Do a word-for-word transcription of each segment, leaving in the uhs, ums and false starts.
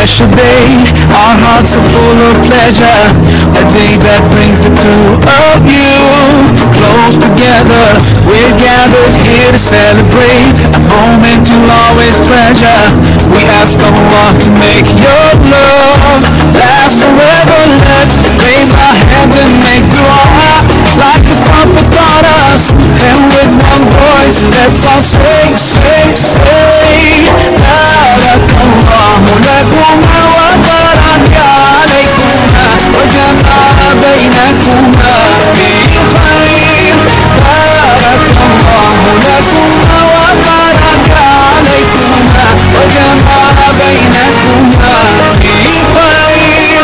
special day. Our hearts are full of pleasure, a day that brings the two of you close together. We're gathered here to celebrate a moment you'll always treasure. We ask Allah to make your love last forever. Let's raise our hands and make dua like the Prophet taught us, and with one voice let's all say, say, say, Barakallahu lakuma wa baraka alaykuma wa jama'a baynakuma bi khayr. Barakallahu lakuma wa baraka alaykuma wa jama'a baynakuma bi khayr.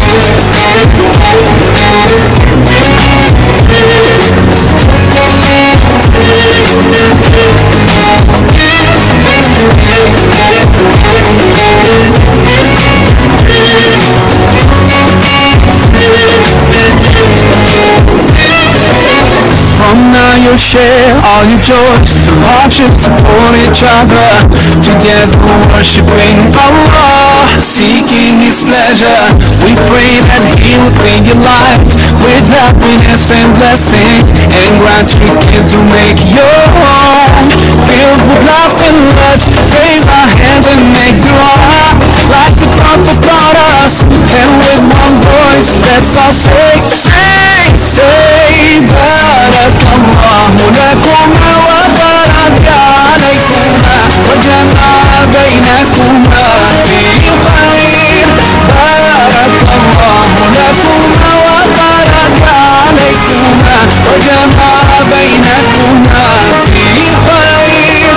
From now you'll share all your joys, the hardships, support each other, together worshiping Allah, seeking His pleasure. We pray that He will fill your life with happiness and blessings, and grant you kids who make your home filled with laughter. Let's raise our hands and make dua like the Prophet taught us, and with one voice let's all say, say, say, Barakallahu lakuma wa baraka alaykuma wa jama'a baynakuma bi khayr. Barakallahu lakuma wa baraka alaykuma wa jama'a baynakuma bi khayr.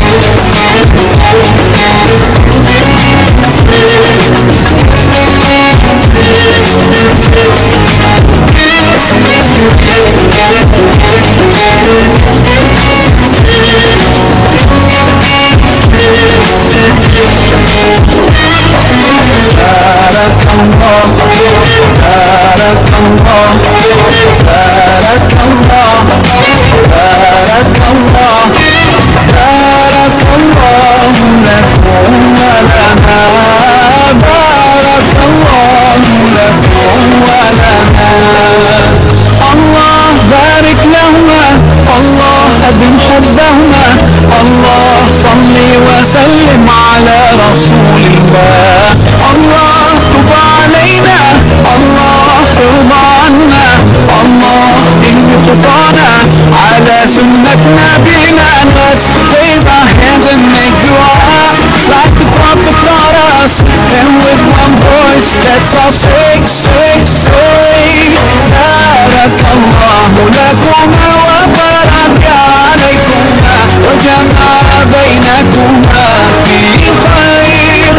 الله صل وسلم على رسول الله. الله تب علينا، الله ارضى عنا، الله اهد خطانا على سنة نبينا. Let's raise our hands and make dua like the Prophet taught us, and with one voice let's all say, say, say, Barakallahu lakuma wa baraka alaykuma wa jama'a baynakuma bi khayr.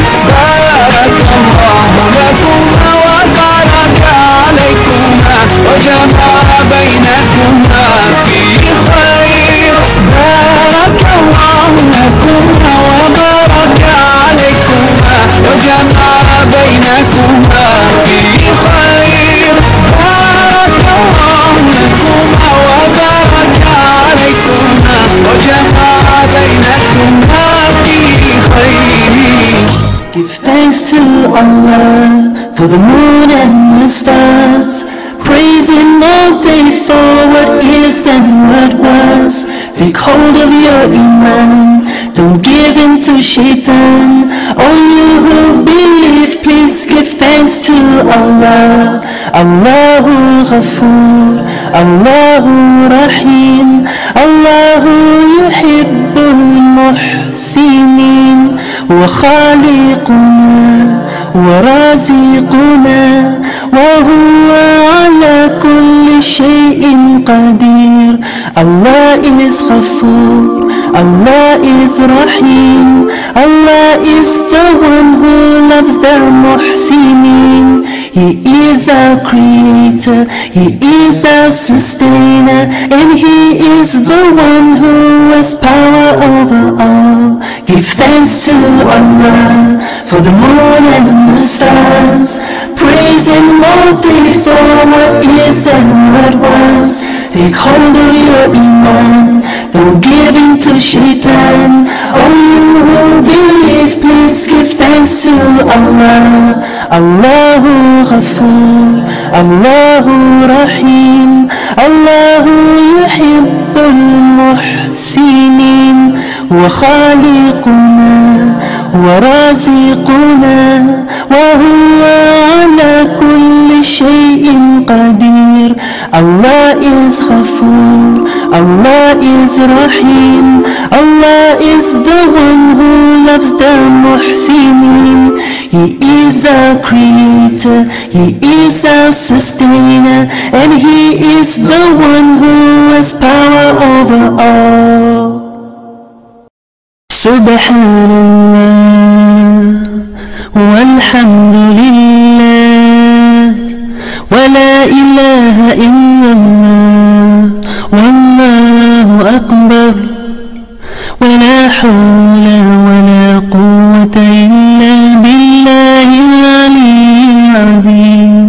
Barakallahu lakuma wa baraka alaykuma wa jama'a baynakuma bi khayr. Barakallahu lakuma wa baraka alaykuma wa jama'a baynakuma bi khayr. Barakallahu lakuma wa baraka alaykuma wa jama'a baynakuma bi khayr. Give thanks to Allah for the moon and the stars. Praise Him all day for what is and what was. Take hold of your iman, don't give in to shaitan. All you who believe, please give thanks to Allah. Allahu Ghafoor, Allahu Rahim, Allahu Yuhibbul Muhsinin. Wa khaliquna wa raziquna wa huwa ala kulli shay'in qadir. Allah is Ghafoor, Allah is Rahim, Allah is the one who loves the Muhsinin. He is our creator, He is our sustainer, and He is the one who has power over all. Give thanks to Allah for the moon and the stars. Praise Him all day for what is and what was. Take hold of your iman, don't give in to shaitan. Oh, you who believe, please give thanks thanks to Allah. Allahu Ghafoor, Allahu Rahim, Allahu yuhibbul muhsinin. Wa khaliquna wa raziquna wa huwa ala kulli shay'in qadir. Allah is Ghafoor, Allah is Rahim, Allah is the one who loves the muhsinin. He is our creator, He is our sustainer, and He is the one who has power over all. Subhanallah, walhamdulillah, wa la ilaha illallah, wallahu akbar, wa la hawla wa la quwwata illa billahil aliyyil azim.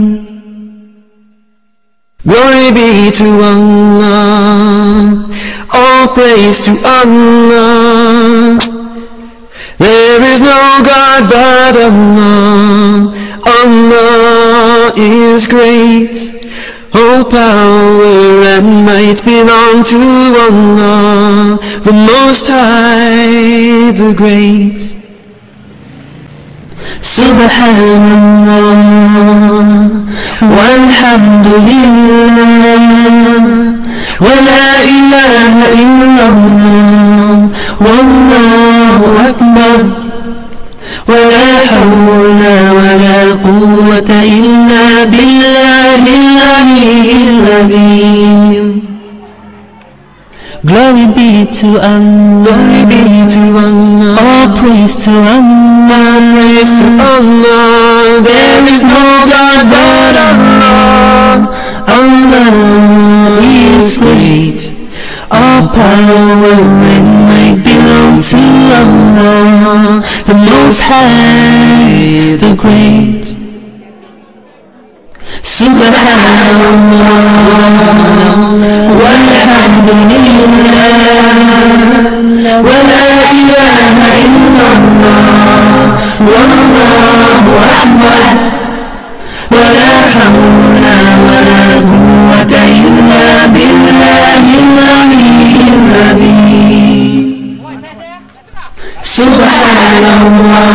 Glory be to Allah, all praise to Allah. There is no God but Allah. Allah is great. All power and might belong to Allah, the Most High, the Great. Subhanallah, walhamdulillah, wa la ilaha illallah, wallahu akbar, wa la hawla wa la quwwata illa billahil aliyyil azim. Glory be to Allah, glory be to Allah, all praise to Allah, praise to Allah. There is no God but Allah. Allah is great. All power and might belong to Allah, the Most High, the Great. Subhanallah, walhamdulillah, wa la ilaha illallah, wallahu akbar, wa la hawla wa la quwwata illa billahil aliyyil azim. Subhanallah,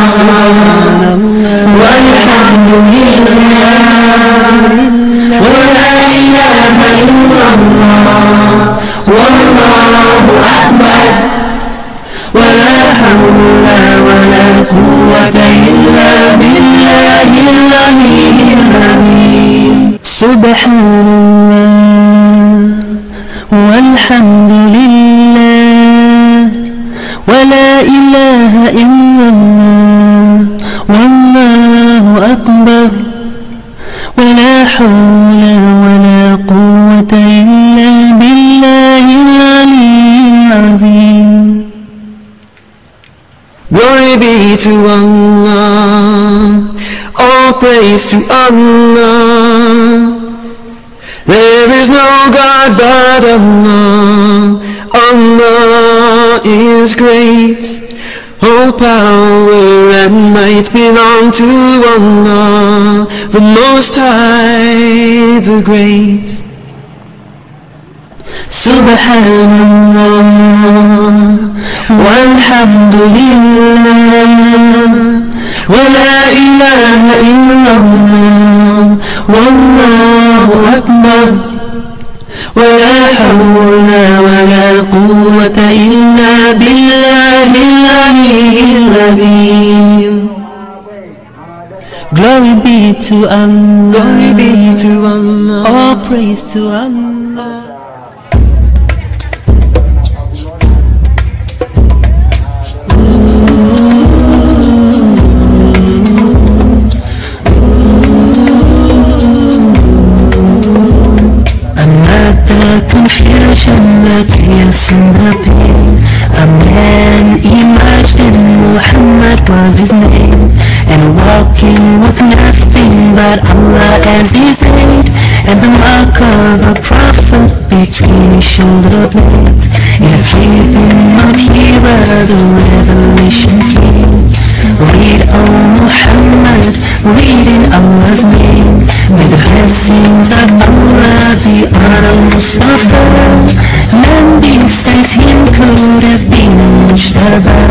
walhamdulillah, wa la ilaha illallah, wallahu akbar, wa la hawla wa la quwwata illa billahil aliyyil azim. Subhanallah, walhamdulillah, wa la ilaha illallah, wallahu akbar, wa la hawla wa la quwwata illa billahil aliyyil azim. Glory be to Allah, all praise to Allah. There is no God but Allah. Allah is great. All power and might belong to Allah, the Most High, the Great. Subhanallah, walhamdulillah, wa la ilaha illallah, wallahu akbar, wa la hawla wa la quwwata illa billahil aliyyil azim. Glory be to Allah, glory be to Allah, all praise to Allah. Confusion, the chaos and the pain. A man imagined Muhammad was his name, and walking with nothing but Allah as his aid, and the mark of a prophet between his shoulder blades. It gave him Mount Hira, the revelation came. Read, O Muhammad, read in Allah's name. May the blessings of Allah be on al-Mustafa. None besides him could have been a Mujtaba.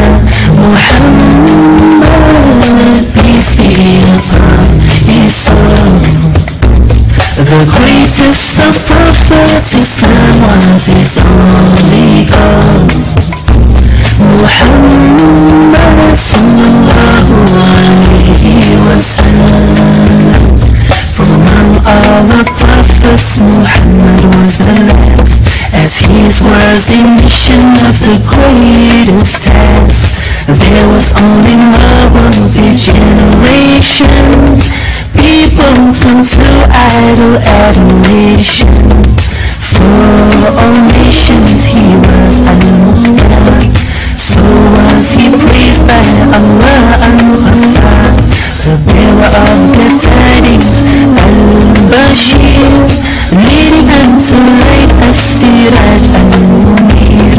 Muhammad, peace be upon his soul. The greatest of prophets, Islam was his only goal. Muhammad sallallahu alayhi wa sallam. From among all the prophets, Muhammad was the last, as his was a mission of the greatest task. There was only one generation, people come to idol adoration. For all nations he was al-Mukhtar, so was he praised by Allah al-Ghaffar, the bearer of good tidings, al-Bashir, leading unto light as-Siraj al-Munir.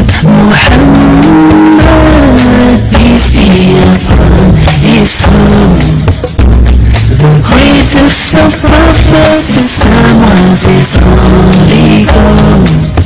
Muhammad, peace be upon his soul. The greatest of prophets, Islam was his only goal.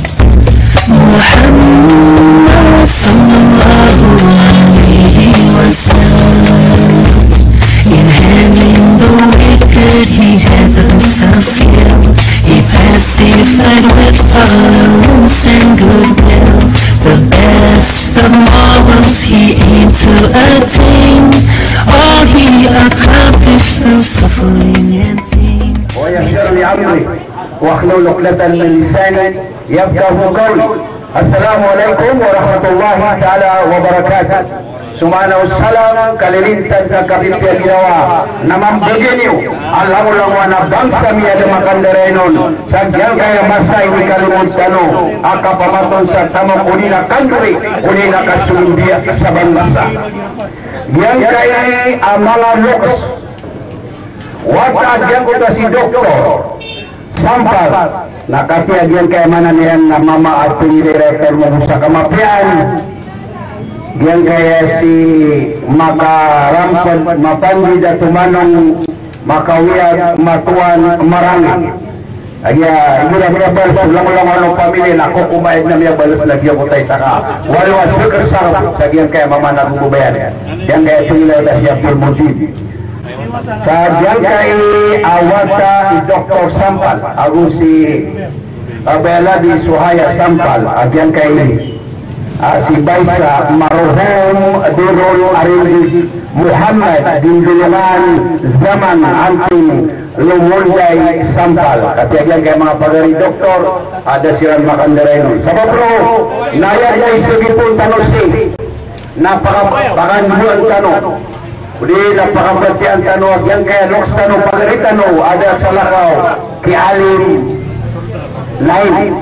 Muhammad sallallahu alayhi wa sallam. In handling the wicked, he had the best of skill. He pacified with tolerance and goodwill. The best of morals he aimed to attain. All he accomplished through suffering and pain. ويسر لي أمري واحلل عقدة من لساني يفقهوا قولي. السلام عليكم ورحمة الله تعالى وبركاته. Sumana ussalam kalilintan ka kapitya ginawa namang beginiw alam lang wana bangsa miya na makandarenon sagyang kaya masay ni kalimuntano aka pamaton sa tamang unina kanduri unina kasulumbiya sa bangsa yang kaya ang mga lukas wata agyan ko ta si doktor sampal nakatiagyan kaya mana niyan na mama at pinilirefer mo sa kamapian. Yang kaya si makarampad mapandi da tumanong makawiyat matuan marangi. Aya ila ila balas lang-lang ano pamilya nako kumain na miya balas lagi ako tay saka. Walo asukar sarap sa yang kaya mama nagubayan. Yang kaya tunila da siya Mudin. Sa yang kaya awata si Doktor Sampal ako si Abela di Suhaya Sampal agyan kaya Uh, si Baisa Maruhum Dirul Arindi Muhammad Dindulungan Zaman Anting Lumunday Sampal katiagyan kaya mga pagari doktor ada siran makandarenon sabab bro nayag na isugipon tanusi napakapanganbuan tano uli napakabatian tano yang kaya loks tano pagari tano ada sa lakaw kialim lain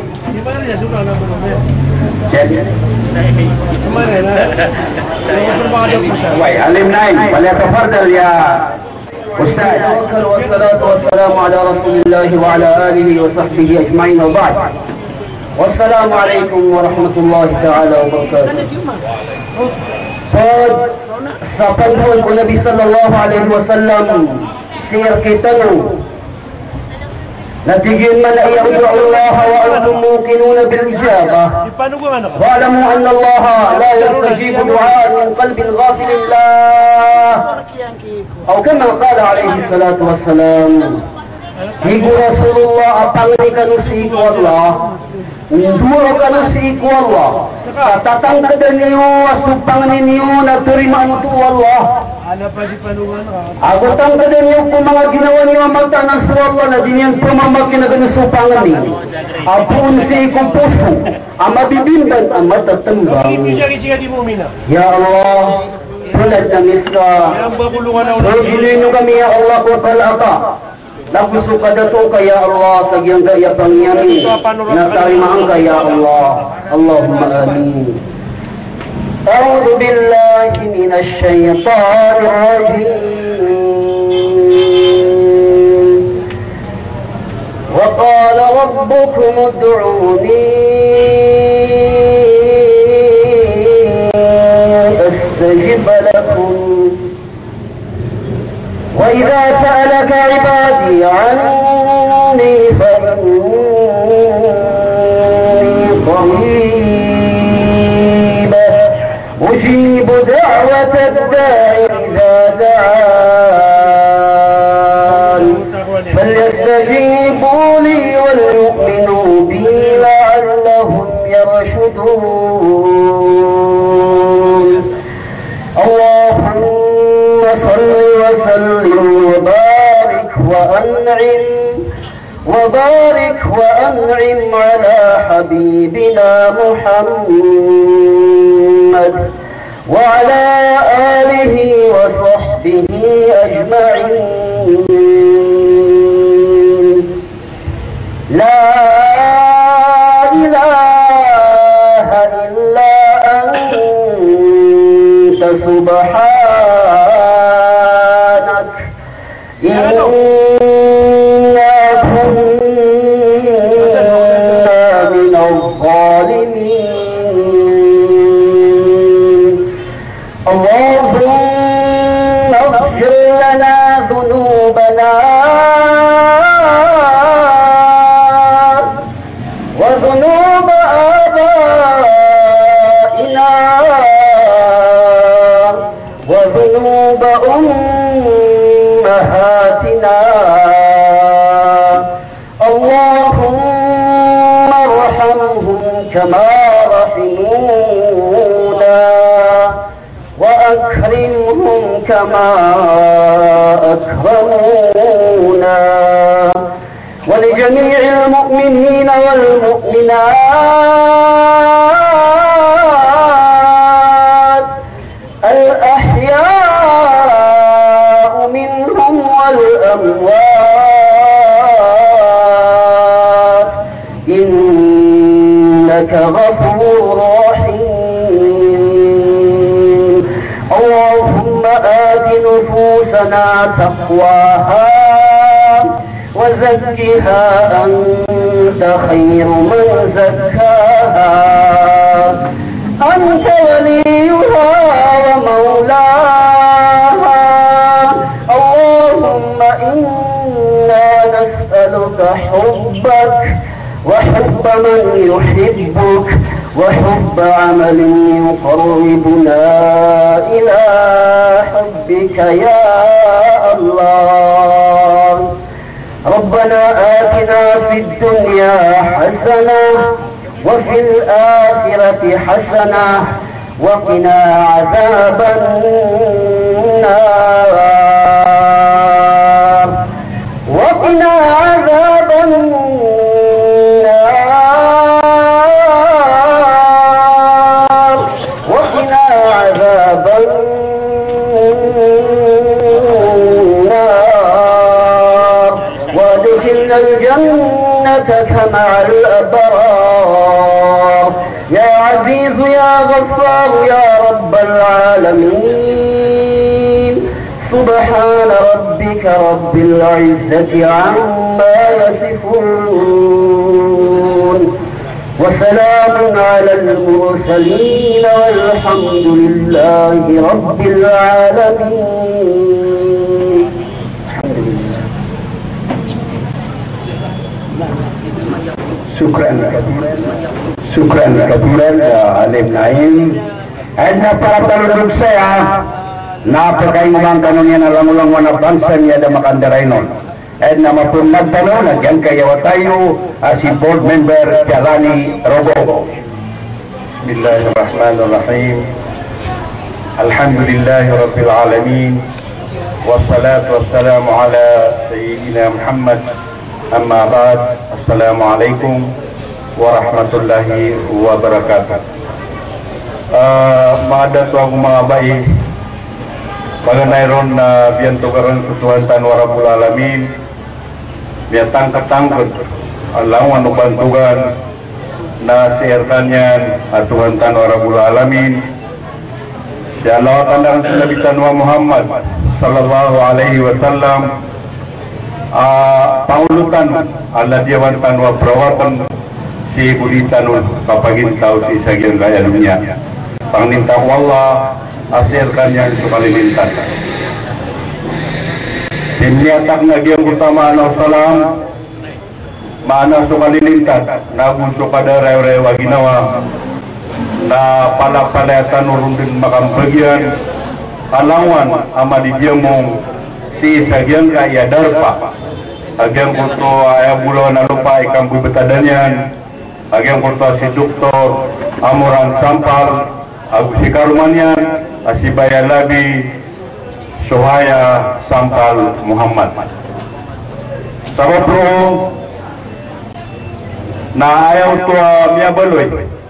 Wai alim naik boleh tafadhal ya Ustaz. Wassalatu wassalamu ala Rasulillah wa ala alihi wa sahbihi ajma'in wa ba'd. Wassalamualaikum warahmatullahi taala wabarakatuh. Sa panahon ko Nabi sallallahu alaihi wasallam sir kita no natigin man ay Allah wa antum muqinuna bil ijabah wa alamu anna Allah la yastajibu du'a min qalbin ghafilin lah atau kama qala alaihi salatu wassalam higu Rasulullah apang ni kanu si iku Allah dua kanu si iku Allah katatang kadaniyo asupang ninyo na turima nutu Allah agutang kadaniyo po mga ginawa niyo magtanan sa Allah na dinyan po mamaki na ganusupangan ni apun si ikong puso ang mabibimban ang matatambang ya Allah tulad ng isla rojulin nyo kami ya Allah ko talaka napuso ka dato kaya Allah sa giyang kaya pangyari na tarimaan kaya Allah Allahumma amin. A'udhu billahi minash shaytanir rajim. Wa qala rabbukum ud'uni astajib lakum وبارك وأنعم على حبيبنا محمد وعلى آله وصحبه أجمعين. لا إله إلا أنت سبحانك إنا كنا من الظالمين. اللهم اغفر لنا ذنوبنا وذنوب آبائنا وذنوب أمهاتنا. اللهم ارحمهم كما رحمونا وأكرمهم كما أكرمونا. ولجميع المؤمنين والمؤمنات الأحياء منهم والأموات إنك غفور رحيم. اللهم آت نفوسنا تقواها وزكها أنت خير من زكاها أنت وليها ومولاها. اللهم إنا نسألك حبك وحب من يحبك وحب عمل يقربنا إلى حبك يا الله. ربنا آتنا في الدنيا حسنة وفي الآخرة حسنة وقنا عذاب النار وقنا عذاب النار وقنا عذاب النار وادخلنا الجنة مع الأبرار يا عزيز يا غفار يا رب العالمين. سبحان ربك رب العزة عما يصفون وسلام على المرسلين والحمد لله رب العالمين. Syukran Syukran kebulan Alim Naim. Adna para penduduk saya na pagkaimbang kanunyan alang-ulang wana bangsa niya da makandarainon. Adna mapun nagtanong nagyan kayawa tayo si board member Jalani Robo. Bismillahirrahmanirrahim. Alhamdulillahi Rabbil Alamin. Wassalatu wassalamu ala Sayyidina Muhammad. Amma ba'd. Assalamualaikum warahmatullahi wabarakatuh. Uh, Maadat wa mga bayi Paganayron na biyan tugaran sa Tuhan Tanwa Rabbul Alamin biyatang katangkot alang wano bantugan na siarkan yan at Tuhan Tanwa Rabbul Alamin siya lawatan na sa Nabi Tanwa Muhammad sallallahu alaihi wasallam uh, pangulutan ala diyawan Tanwa perawatan si bulitan kapagintaw si sagyang gaya dunia pangnintaw Allah asirkan yang sukalilintas Dimniatak na giyang utama ng salam maana sukalilintas nagun sukada rew-rew ginawa na palapalatan urun din makampagyan alawan ama di mong si sagyang kaya darpa agyang kuto ay bulo na lupa ikambuy betadanyan agyang kuto si doktor amuran sampal Agu si Karumanyan, Asibaya Labi, Sohaya Sampal Muhammad. Sababro, na ayaw tua miya baloy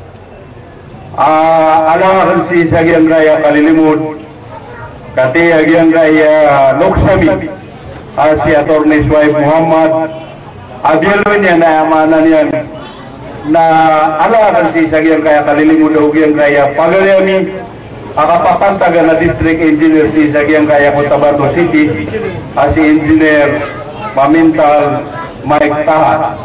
uh, alangan si sagyang gaya kalilimod kati agyang gaya Loksami uh, si Atty. Shuaib Muhammad abyaloy niya na amanan yan na alangan si sagyang gaya kalilimod o agyang gaya pagalyami akapapantaga na district engineer si sagyang gaya Cotabato City uh, si engineer Pamintal Mike Taha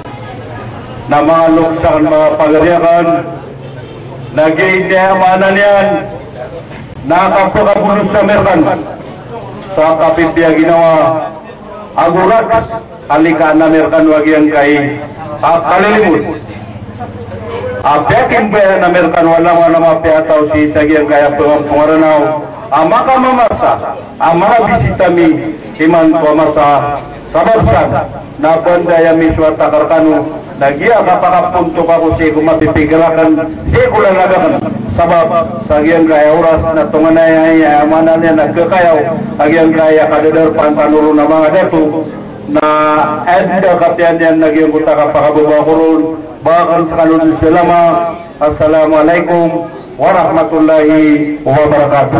na mga luksan, mga pagariakan, nag-i-i amanan yan, nakapakabulos sa Merkan, sa kapitya ginawa, aguraks, alikaan na Merkan wag yan kay uh, kalilimod. Apekin ba yan na Merkan, wala wala mapiataw si Sagyang kaya pangaranaw, ang makamamasa, ang mga bisitami, iman pamasa, sa Barsan, na bandaya miswa takarkano, Nagiya kapakapunto ka ko siya kung mapipigalakan siya ko lang nagakan sabab sa agyan kaya oras na tunganay ay amanan niya nagkakayaw agyan kaya kadadar pantanuro na mga dato na edda kapyan yan nagyang kuta kapakabawa ko ron bakan sa kanun salama. Assalamualaikum warahmatullahi wabarakatuh.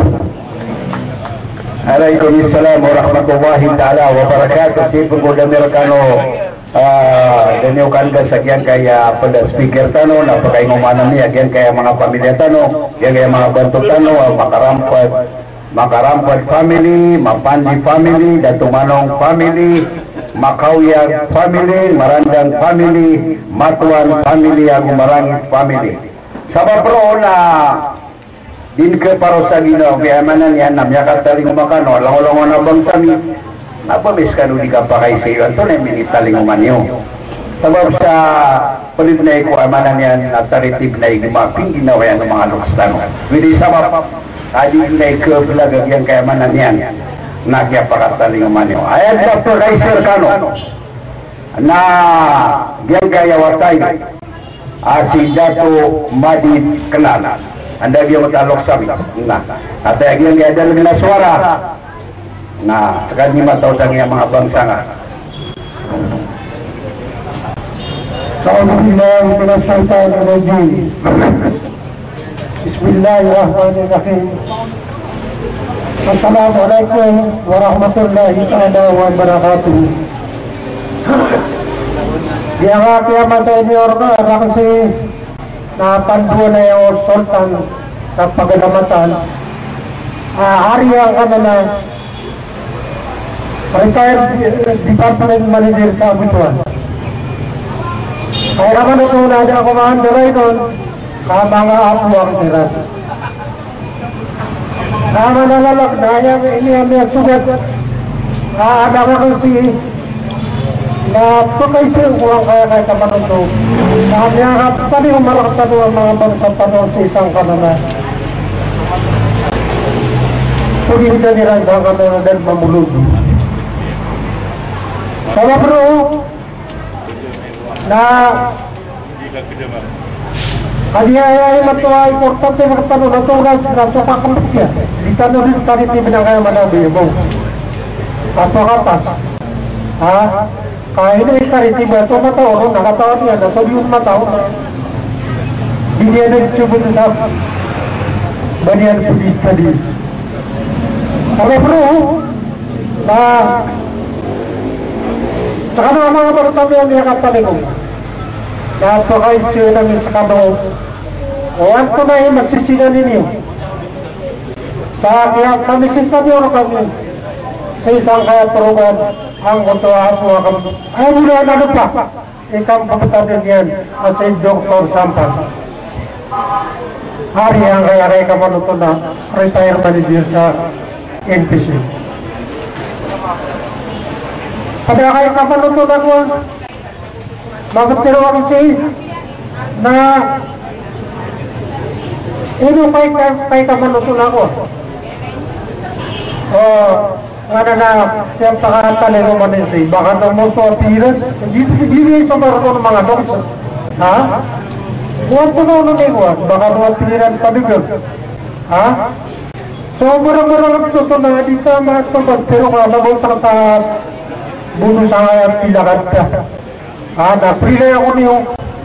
Waalaikumsalam warahmatullahi ta'ala wabarakatuh. Si Penggoda Merkano Uh, dan yung kandan sa kyan kaya pada speaker tano na pagay ngumanan niya kyan kaya mga pamilya tano kyan kaya mga bantu tano uh, makarampad makarampad family, Mapandi family, Datumanong family, Makauyag family, Marandang family, Matuan family, Agumarangit family. Sabab bro na din ke paro sa Ginoo kaya manan yan namya kataling umakano lango-lango na bang sami napamis ka nung di ka pa kay sayo ito na minitaling umanyo sabab sa palit na ikuamanan yan at taritib na igumaping ginawa yan ng mga lukstano hindi sabab adi na ikablag yan kayamanan yan nagya pakataling umanyo ayan Doctor Kaiser Kano na yan kaya watay si Dato Madid Kelana anda dia matalok sabi nah at yan kaya dalam na suara nah, sekarang lima tahun lagi yang mga bangsa nga. Bismillahirrahmanirrahim. Bismillahirrahmanirrahim. Assalamualaikum warahmatullahi wabarakatuh. Di awal kiamat ini orang akan si napandu na yung sultan sa pagdamatan. Hari yang akan na retired department manager sa Abutuan. Kaya naman ito na ada ako mga andaray doon, mga apo ang sirat. Nama nalalak na yan, ini ang mga sugat. Ada ko si na pagkaisip ko ang kaya kaya kapanon ito. Kami ang tadi umarakta doon ang mga pagkapanon sa isang kanana. Pagkita nila sa kanana dahil mamulog. Sama bro na kanya ay matuwa importante magtanong na tugas na supakambukya di tanong rin tarit ni binangay manabi mo aso katas ha kaya na itarit ni ba ito matao nakataon niya na ito yung matao binyan na disubot na banyan pulis tadi sama bro na saka na mga barutami ang yakataling ko. Napakaisyo namin sa kano. O ang tunay magsisina ninyo. Sa kaya kami sintabyo kami sa isang kaya turugan ang kutuhaan mo kami. Ay mula na ano pa. Ikang pagkatatin yan as a Doctor Sampan. Hari ang kaya kaya kamanuto na retire manager sa N P C. Pada kayo kapanutot ako magtiro ako si na ino kay kay kapanutot ako o nga na na siyang pakatalero manin si baka na mo so appearance dito hindi sa barko ng mga dogs ha huwag po na ulo na ikuan baka mo appearance pabigyan ha so murang-murang ito na dito mga tumad pero kung nabuntak ta bunuh saya pilakan ah na prilay ako niyo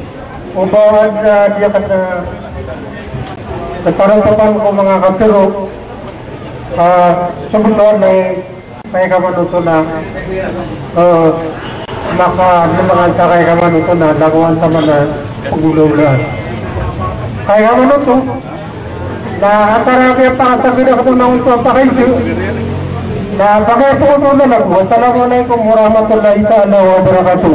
ubawad uh, dia kata kapan-kapan ko mga katuro uh, sumusunod may may kamanuto na uh, maka lumangan sa kay kamanuto na laguan sa mga pagulaulan kay kamanuto na atarapya pa katabi na katunang ito pa kayo na bagay po ito na lang wassalamualaikum warahmatullahi ta'ala wabarakatuh.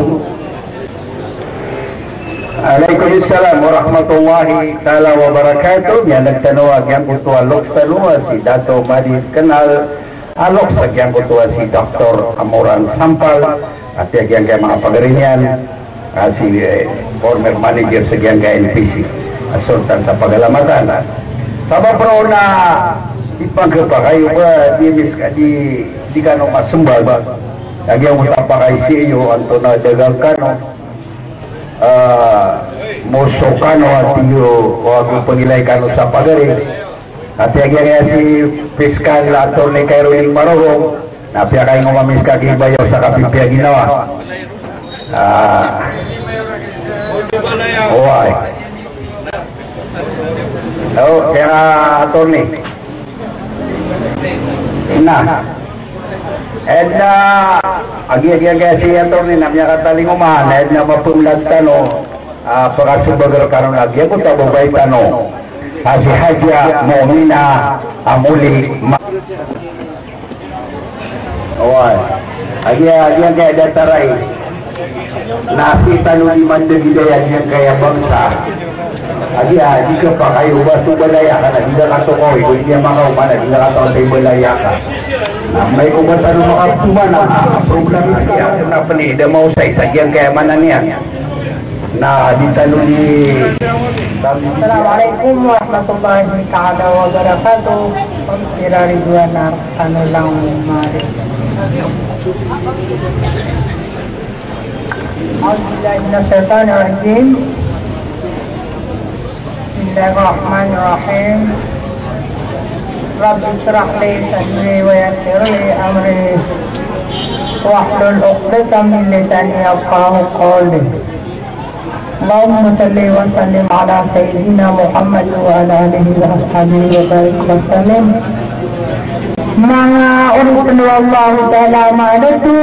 Waalaikumsalam warahmatullahi ta'ala wabarakatuh. Yang nagtanawag yang kutua Loks Talua si Dato Madi kenal alok sa yang kutua si Doktor Amoran Sampal at yang kaya mga pagarinyan uh, si eh, former manager sa yang kaya N P C Sultan sa Pagalamatan. Sabab bro na ipagkapa kayo ba di mis di di kano masumbal ba lagi ang utapa kay C E O Antona Dagalcano Uh, musuh kano at iyo o ako pagilay kano sa pagari at yung si Fiskal Atty. Caroline Marogong napia kayo ngumamis kagibayaw sa kapipya ginawa ah uh, oay oh kaya attorney na Edna agi-agi kaya si attorney namanya katalingumahan Edna mapumlag tano uh, pagkasubagar karon lagi ako tababay tano uh, si Haja Momina Amuli oy agi-agi kaya dataray nasi tano di mandagidaya yang kaya bangsa agi-agi ka pa kayo ba subalaya ka na hindi ka tukoy kung hindi mga umana hindi ka tayo balaya ka nah, may kubatan ng mga tumana program niya na panida mau sa isagyang kaya mana niya na ditalo ni Assalamualaikum warahmatullahi ta'ala wabarakatuh. Sira Ridwan ano lang mari Alhamdulillah minasyaitanirrajim. Bismillahirrahmanirrahim. Rabbi israh li sadri wa yassir li amri wahlul 'uqdatam min lisani yafqahu qawli. Allahumma salli wa sallim ala sayyidina Muhammad wa ala alihi wa ashabihi wa barik wa sallim. Mga urusan wallahu ta'ala ma'adatu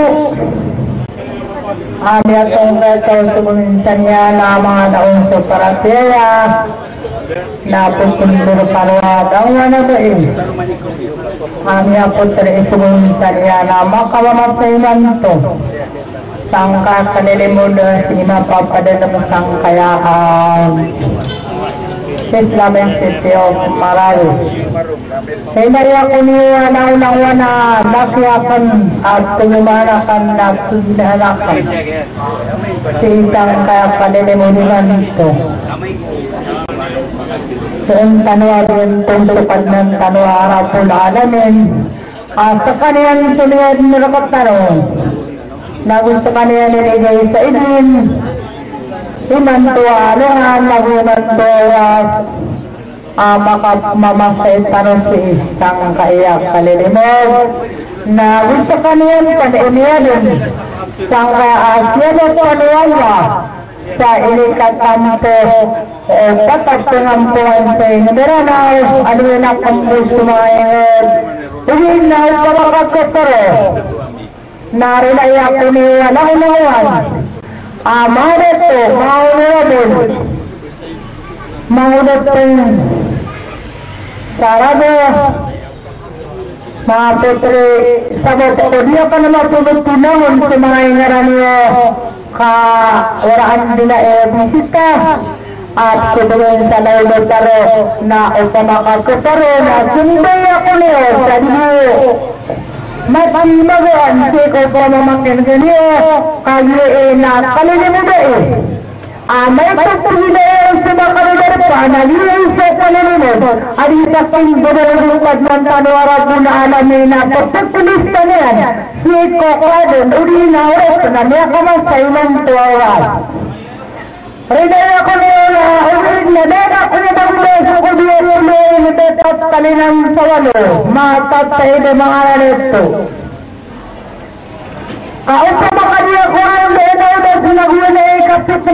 Ami atong beto sumunsan niya na mga naong suparasya napupundur parwadang wanabain Ami aputri sumunsan niya na makawamasayiman to sangka kanilimuda sina papadala sangkayaan Islamic City of Marawi. Hinaya ko niya na unang wana nakyakan at tumumanakan na sudhanakan sa isang kaya kanilimudan ito. Soon tanawagin tungtupad ng tanawara po na alamin at sa kaniyang sunod nilakot tanong na gusto kaniya niligay sa idin imantua aluhan nagumantua uh, makamamasay tanong si isang kaiyak kalilimod na gusto kaniyan paniuniya din sang kaasya na po anuwala sa ilikatante o patagtungampuan sa inabiranaw anuwin akong gusto mga ingod uwin na sa makakotoro narinaya ko niya na unawan Amaret to, maunabon, maunat ng sarado, mga putri, sabot ko, diya pa naman tulog-tunahon sa mga ingaran niyo ka waraan din na eh, bisita at kutuloy sa naulotaro na upamakakotaro na sumbay ako niyo sa niyo. Masih magaan si ko pa mamakin ganyo kayo eh na kalilimuda eh may pagpagila eh sa mga kalilimuda pa naliyan sa kalilimud at isapang budalupad ng tanwara po na alamin na pagpagpilista niyan si ko kadon uli na oras na niya kamasay ng tuwawas Rinaya ko na ulit na dada ko na bagbeso ko diya ko na initetap kalinang sa walo matat sa ito mga narito kaupo makadiya ko ang dada na sinagulay kapit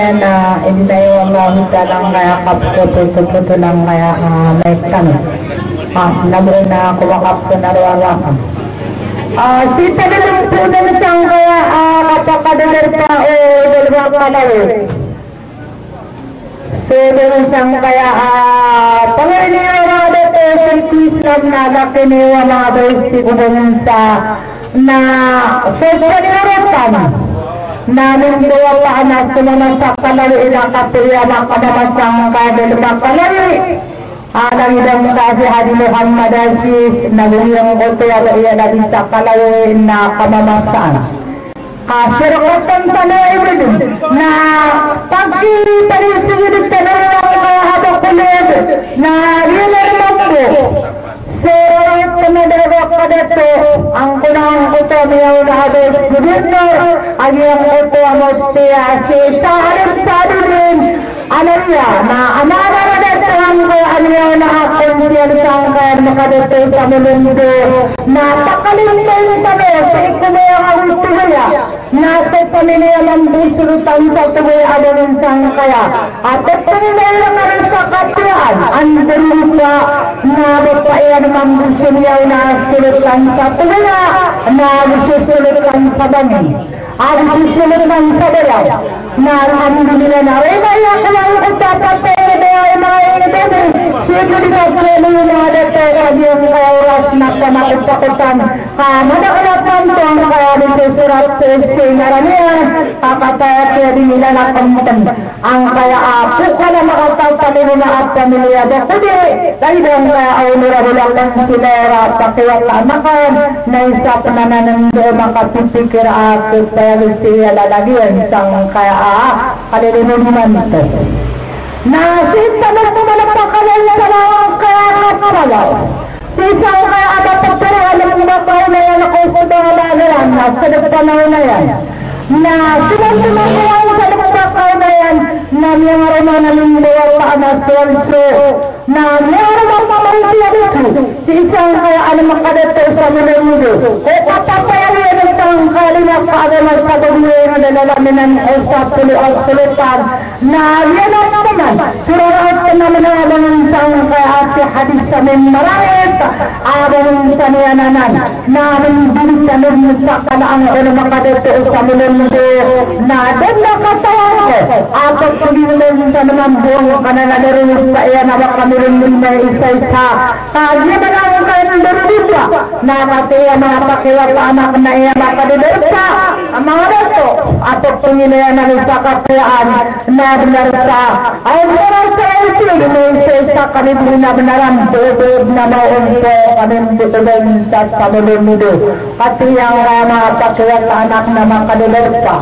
na na hindi tayo Allah lang kaya kapto-puto lang kaya may kami. Ah, nabuhay na kumakap sa narawarakan. Ah, si Tagalang po na siyang kaya kapakadalar pa o dalawang kalawin. So, doon siyang kaya pangaliwa mga dito sa Islam na nakiniwa mga doon siguro sa na social European na nunggawa pa na sumama sa kalawin na kapilya na kanamasang kadalawang kalawin. Alang idang kasi Hadi Muhammad Aziz naguliyang koto yung iya natin sa kalawin na kamamasaan. Pero kung tanay mo na pagsi parinsigilid ka na lang habang kulit na yun na naman po. So, ito na dalawa ka dito, ang kunang koto niyaw na habang gubernur, ang iyang koto ang ostiya si sa halim-sado rin. Alam niya na amara na dito ang ano yung nakakon siya ng kaya makadito sa mundo na pakalintay sa mo sa ikumayang ang tuloya na sa pamilya ng busulutan sa tuloy ang sang kaya at ito nila na rin sa katiyan ang dulupa na bapayan ng busulyaw na sulutan sa tuloya na bususulutan sa bangin at bususulutan sa bayaw na alhamdulillah na rin ay ako lang utapat pero ay mga inatay sige di ba pwede yung mga dito yung kaya jelas nak makut-makutan mana kenapa tuang kaya disusurat sesi ngarania kata saya dinilai nak pemuten ang kaya aku kana makataw sa nila at pamilya da kundi dahil ang kaya ay nirabulakan silera pakiwatamakan na isa pananando makapipikir at kaya siya lalagyan sang kaya kalilimunan ito na sita na pumalapakalan sa mga kaya kapalaw sisa kaya ada pagpero alam mo ba kaya na yan ako sa mga nalayan na sa nagpanaw na yan na sinang-sinang sa nagpakaw na yan na mga rama na lumbawa pa na solso na mga rama pa man siya dito si isang kaya alam makadato sa mga mundo o katapayan yan isang kalina pa alam sa gawin na lalaminan o sa pulo-pulotan na yan ang naman surat na manalaman isang kaya si hadis sa maramit abang sa niyananan na mandisanin sa kalaang o na makadato sa mga mundo na doon na katawan ko apat sulilan sa mga buong kananadarin sa iyan na kamirin na isa-isa kaya ba na ang kayo ng darudita na katiya mga pakiwat anak na iyan makadidita ang mga dato apat sulilan na isa katiyaan na binarsa ay meron sa isi na isa-isa kanibuli na binaran dood na maunso kanibuli sa samulong mundo katiyang mga pakiwat anak na makadidita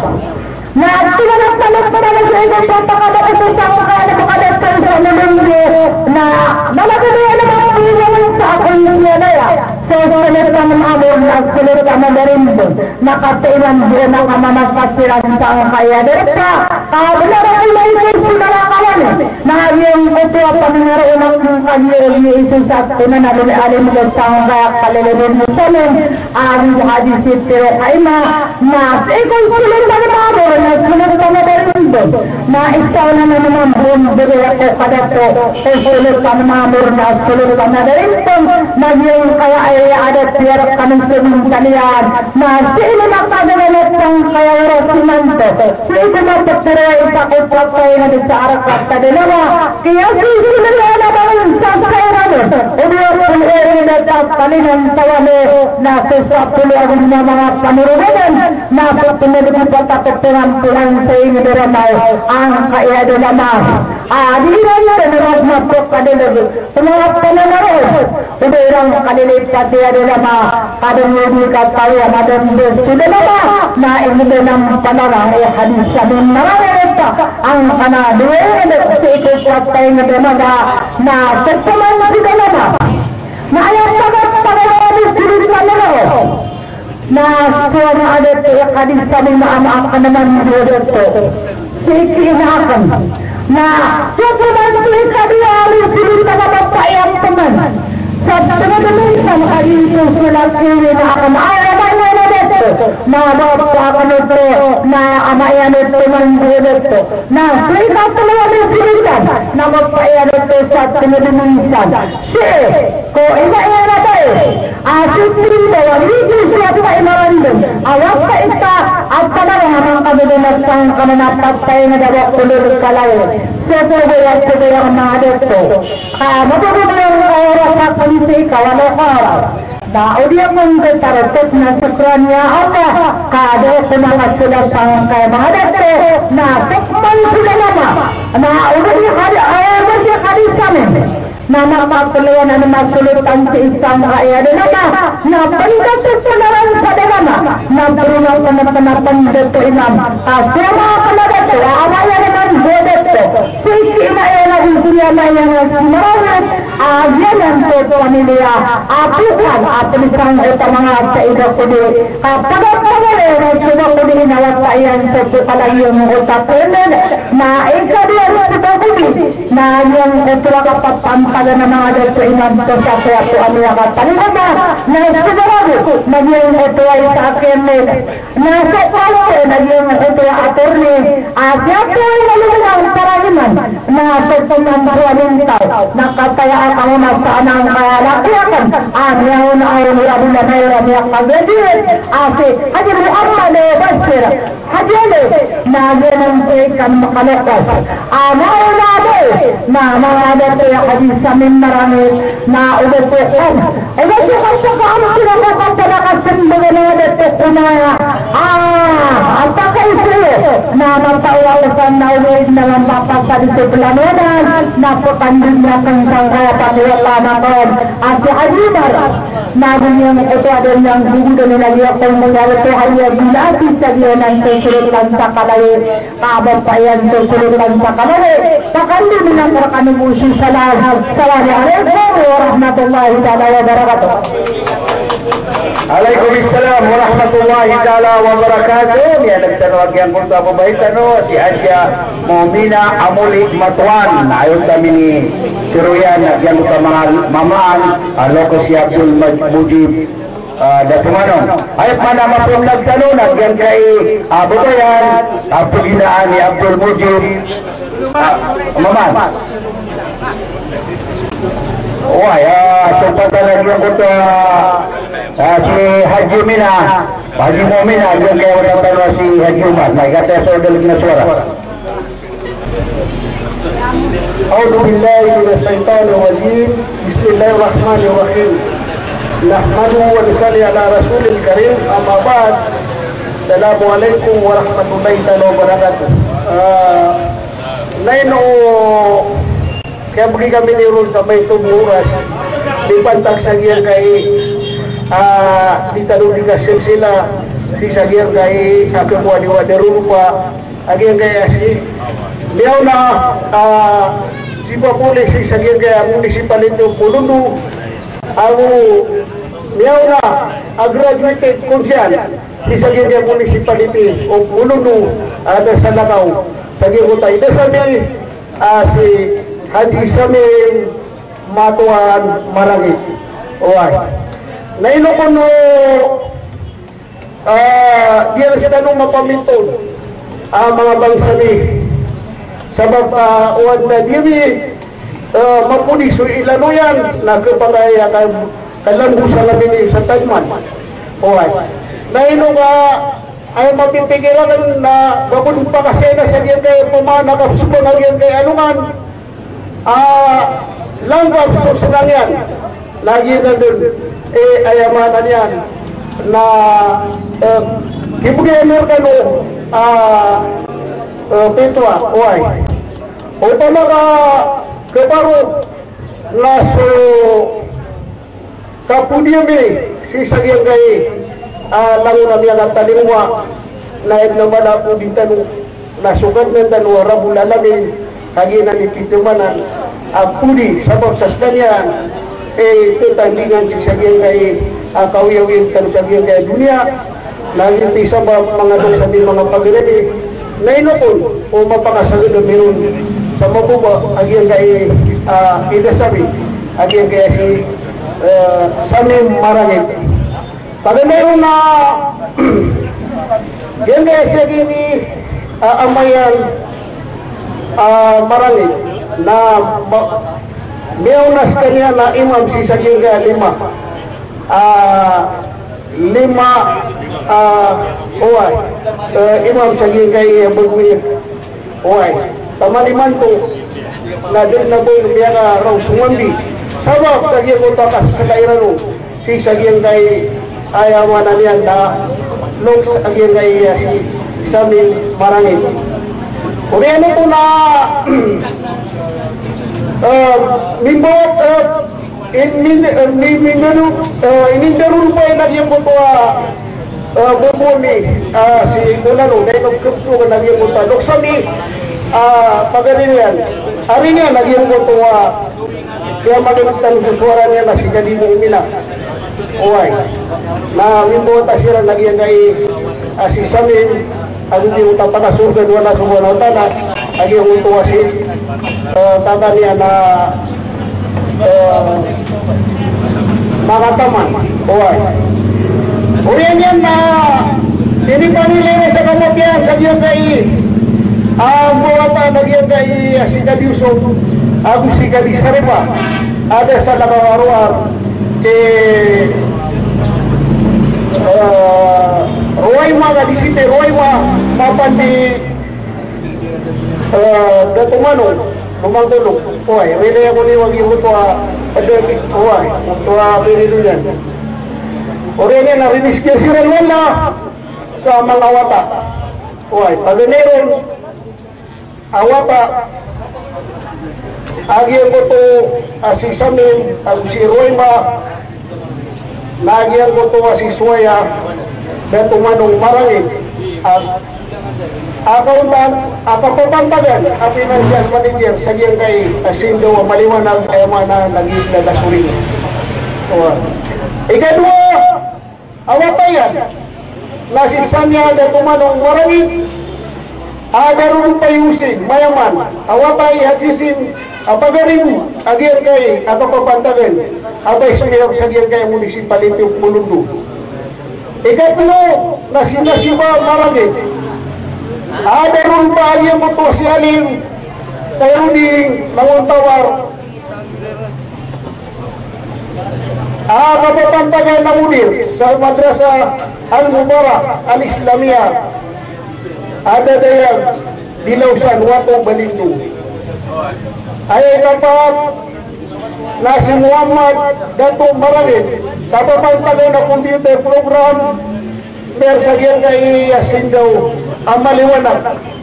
na tinanap-tanap pa naman sa ibang papakabakit sa mga nakakadastan sa nalunggo na malagaya na mga pinangan sa akong niya na yan so sulit ka ng amor na sulit ka na rin doon nakatinan doon ang mamamasiran sa ang kaya dirta kabula na kayo na ito sunalakawan na yung ito ang pangaroon ng kanyang ni Isus at pinanalun alim mo sa ang kaya kalilinin mo sa nun ang hadisip pero kaima na sa ikong sulit ka ng amor na sulit ka na rin doon na isaw na naman buong buri ako kadato o sulit ka ng amor na sulit ka na rin doon na yung kaya ay ada tiar kanang sunong kalian na sino nakagalanat sang kaya rasimanto sino mapagturoy sa kupapay na sa arakat ka dalawa kaya sino na naman sa sayaran o diyo kung eri na tapalinan sa wali na susapuli ang mga panuruganan na pagpunod pa tapagtunan pulang sa inyo daramay ang kaya dalama adiran na rin mapok ka dalawa tumarap ka na naroon o dirang kalilit ka tiya dalama kadang hindi ka tayo madang sudah lama na ini ng panarang ay hadis sa mga maraming ang kanaduin at sa ikot tayo na dalaga na sasamahan na di dalama na ayaw pagat-pagat sulit ka na na suwang adat ay hadis sa mga amaam ka naman dito sige inakan na sasamahan sulit ka diya sulit ka na magpayang teman sa teman-teman sa mga ito sulat kiri na akan ayaw na dito na mapakakan ito na amayan ito man dito na sulit ka talaga ng sulitan na magpayan ito sa teman-teman si ko ina-ina na tayo asit nito hindi siya pa imarandun awak pa ita at talaga mga kabilulat sa kananapatay na dawa kululog kalayo so po gaya so gaya ang mga dito mapagod na yung oras na kanisi kawala oras na udiya mong taratot na sukran niya Allah kada kumangat sila sa kaya mga dito na sikman sila naman na udiya ayaw mo siya kadisamin na makapuluan na masulutan sa isang kaya dalama na pangkasot po naman sa dalama na purunaw ka na panapandot ko imam kasi mga kalagato awayan naman bodot ko sige na yan ang siya na yan ang simarawin agyan ang sa pamilya apukan apun isang ito mga sa ito ko di kapag ang pangalaw na sila ko di inawat sa iyan sa pukalayong utapunan na ikadiyan sa pagkubi na yung utura kapapampa na mga dito inam sa kaya po ang mga katalina na sigurado nagyang ito ay sa akin na sa palo nagyang ito ay atorni siya po ay nalulang karaniman na sa tumambuanin tao na katayaan kamu masa nang kalakiakan amiyaw na ayaw ni Abu Lamayra niya kagadiit asi hadir Muhammad Basir hajele na ganang ikan makalakas amaw na be na mga dito yung hadis sa marami na ulit-ulit ulit-ulit sa kaano pinagkakang palakasin mga dito kuna ah ang takay siya na magtawawasan na ulit na lang mapasa dito planonan na putandin niya kang kaya paniwala ko asi Halimar na dunia ito adon yang gugu dan lagi ako mengalit ko hanya bilati sa giyanan susurutan sa kalay kababayan susurutan sa kalay pakandi minang karakanubusi salam assalamualaikum warahmatullahi ta'ala wabarakatuh. Waalaikumsalam warahmatullahi ta'ala wabarakatuh. Ya nagtanong yang kung sa pabaitan si Adja Momina Amuli Matuan ayon kami ni Siruyan yang mga mamaan alo ko si Abdul Mujib Datumano ay mana mapong nagtanong nagyan kay Butoyan Abdulinaan ni Abdul Mujib mamaan. Wah ya sempat lagi aku tu si Haji Mina Haji Momina yang kaya orang tahu si Haji Umar naik kata saudara dengan suara. A'udzu billahi minasyaitonir rajim. Bismillahirrahmanirrahim. Nahmaduhu wa nusalli ala rasulil karim. Amma ba'd. Assalamualaikum warahmatullahi wabarakatuh. Lain o kaya bagi kami ni Rul sa may tumuras di pantag sa giyan kay di tanong di kasil sila si sa giyan kay akakuha di wadarun pa agiyan kay si liyaw na si Papuli si sa giyan kay ang municipality Pulundu ang liyaw na a graduated konsyal si sa giyan kay municipality o Pulundu at sa Lakaw sa giyan ko tayo nasabi si Haji Samin Matuan Marangit. Oy. Naino ko no ah diyan sa tanong mapaminton ang mga bangsa ni sabab uh, uwan na diyan uh, mapuni so ilano yan nagpapagaya kay kalango sa lamin sa Tagman. Oy. Naino ka ay mapipigilan na babun pa kasi na sa diyan kay pamana kapsuban diyan kay anungan ah langgap susunan yan lagi na dun eh ayamatan yan na eh, kibugay Amerikano ah uh, petwa uway o talaga kaparo na so kapudiyami si sagyang kay ah lango na miya ng talingwa na naman na po din tanong nasukat ng tanong rabulalamin kagi na nititumanan ang puli sabab sa kanyan eh tutandingan si sagyang kay uh, kawiyawin tanong sagyang kay dunia nangiti sabab mga doon sa mga pagrebi na inupon o mapakasagod na meron sa mabuba agyang kay uh, inasabi agyang kay si uh, Samim Marangit pag meron na yan kaya siya gini uh, amayan Uh, Marangit na miyaunas kanya na imam si Sagiga lima uh, lima uh, uway uh, imam Sagiga iya bagwir uway tamaliman to na din na po yung biya ka raw sumambi sabab Sagiga ko takas sa kairano si Sagiga ayawan na niyan na log Sagiga iya si Samim Marangit. Uriyan ito na uh, mimbot uh, in min uh, min minano uh, inindarul pa yung nagyang buto uh, bubuni uh, si Kulano dahil nagkupso ka nagyang buto luksami uh, pagarin yan hari niya nagyang buto uh, kaya magandang susuara niya na si Gadino Umila uway na mimbot asira nagyang kay uh, si Samin ang hindi mo tapanasurgan wala sa mga tanah ay yung utuwa si uh, tata niya na uh, makataman uway uriyan yan na tinipanilin sa kamapyan sa diyan kay ang buwata na diyan kay si Gadiuso ang si Gadi Saripa ada sa lakawarwar kay uh, Royma nga disite Royma mapan di uh, datumano lumang tulog oy wala ako ni wag yung ito padagi oy ito piriduyan orene na rinis kaya si Relwala sa mga awata oy paganeron awata agyan ko to si Samin ang si Royma nagyan ko to si Suaya dan tumanong marangit at accountant at papantagan ang financial manager sa giyang kay Asindo maliwanag ay mana naging nagasurin ikadwa awatayan nasisan niya dan tumanong marangit agarun payusin mayaman awatay hadisin apagaribu agyan kay at papantagan atay sumiyap sa giyang kay munisipality of Mulundu. Ikatlo na sinasiba marangit agarun pa agyan mo to si Alim kayo ding nanguntawar ah kapapantagan na munir sa madrasa Al-Mubarak Al-Islamiyah ada dayang dilausan watong Balindu ay kapat na si Muhammad Dato Marangit kapapantagan na computer program mersagyan kay Yasindaw ang maliwanag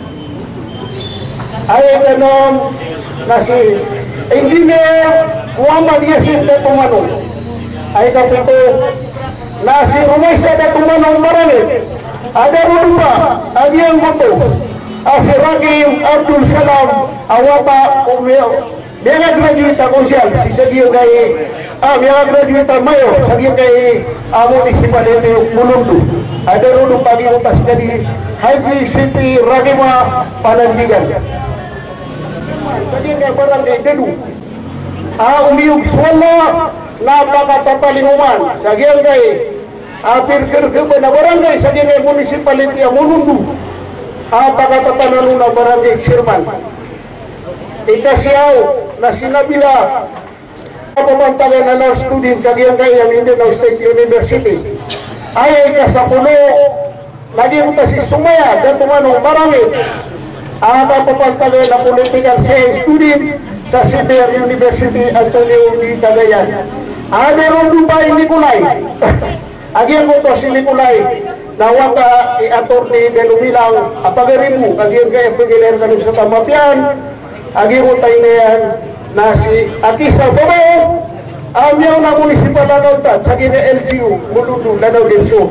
ay ganon na si Engineer Muhammad Yasin Dato Manong ay kapito na si Rumaysa Dato Manong Marangit ada rumba agyan buto si Rakim Abdul Salam awata umyo dia nga graduate konsyal si Sagiyo kay ah dia graduate mayo Sagiyo kay amo municipality Mulundu ada rudo pagi utas jadi Haji Siti Rakima Panandigan Sagiyo kay barang kay Dedu ah umiyog swala napakatatalinguman Sagiyo kay apir kerkeban na barangay Sagiyo kay municipality Mulundu apakatatanan na barangay chairman ikasiyaw na sinabila papantagan na ng student sa giyang kaya Mindanao State University ay ikasapulo naging ta si Sumaya datumanong marangit ang papantagan na political science student sa Senior University Antonio D. Cagayan ay meron Dubai Nicolay agyan ko to si Nicolay nawata i-attorney Belumilang apagarimu agyan kaya pagilir kanong sa Tamapian agyan ko tayo na yan na si Akisa Bobo amyaw na municipal accountant sa gina L G U Mulundu Lanao del Sur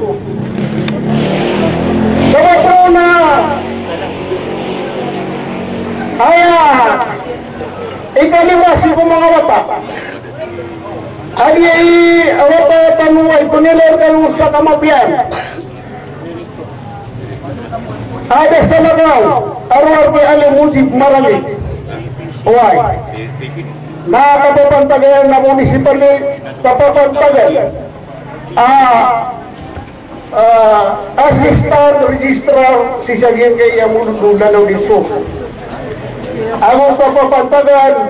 sa so, na aya ikaliwasi ko mga wata ay awata tanuay punilir kanong sa Tamapian ada sa Lanao arwar kay Alimuzib Marami Uway na kapapantagan na municipality kapapantagan ah uh, assistant registrar si Sagyan kay Mulundu Lanao del Sur ang kapapantagan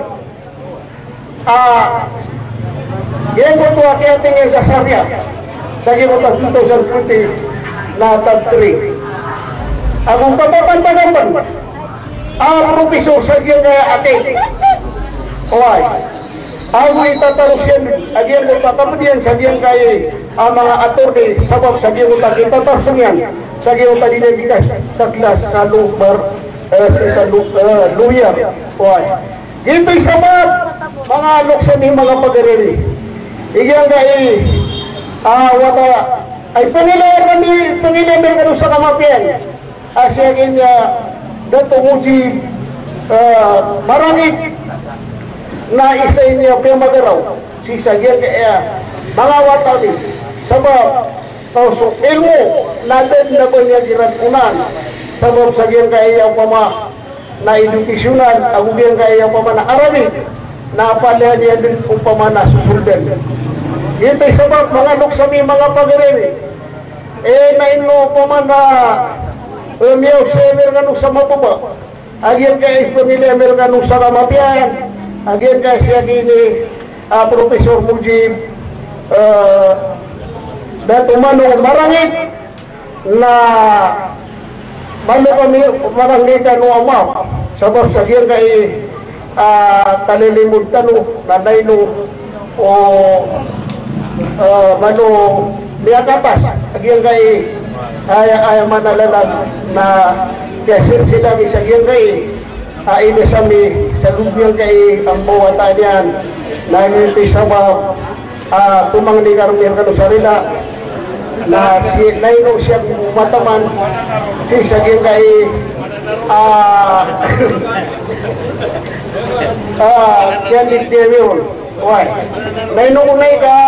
ah yan ko ito akiating sa Sarya Sagyan ko two thousand twenty na tab three ang kapapantagan man ang profesor sa giyang ate oy ang itatarong siya agyan mo tatapadiyan sa giyang kaya ang mga attorney sabab sa giyang utak itatarong yan sa giyang utak dinagikas sa klas sa lubar sa lawyer oy ito'y sabab mga luksan ni mga pag-arili igyan kaya ah wata ay panilayan kami panilayan kami sa Kamapian asya kanya Dato Mujib uh, marangit na isa niya piyamagaraw si Sagyan kaya mga watali sabab tausok ilmu natin na ba niya giratunan sabab Sagyan kaya pama na edukasyonan agugyan kaya pama na Arabic na apalya niya din upama na susuldan ito'y sabab mga luksami mga pag-arili eh na ino pama na umiyaw sa Amerikano sa mapaba agyan kaya pamilya Amerikano sa Kamapian agyan kaya siya gini uh, Profesor Mujib uh, Dato' Manong Marangit na Mano kami marangit ano amap sabab sa giyan kay uh, talilimod tano nanay no o uh, mano niya kapas agiyan kay ay ay manalalag na kasi sila sa giyan kay ay uh, sami sa lubyang kay ang buwatan yan na hindi sabab uh, tumang ni karumir kanu sarila na si Naino siya mataman si saging kay ah ah yan din yun why Naino kunay ka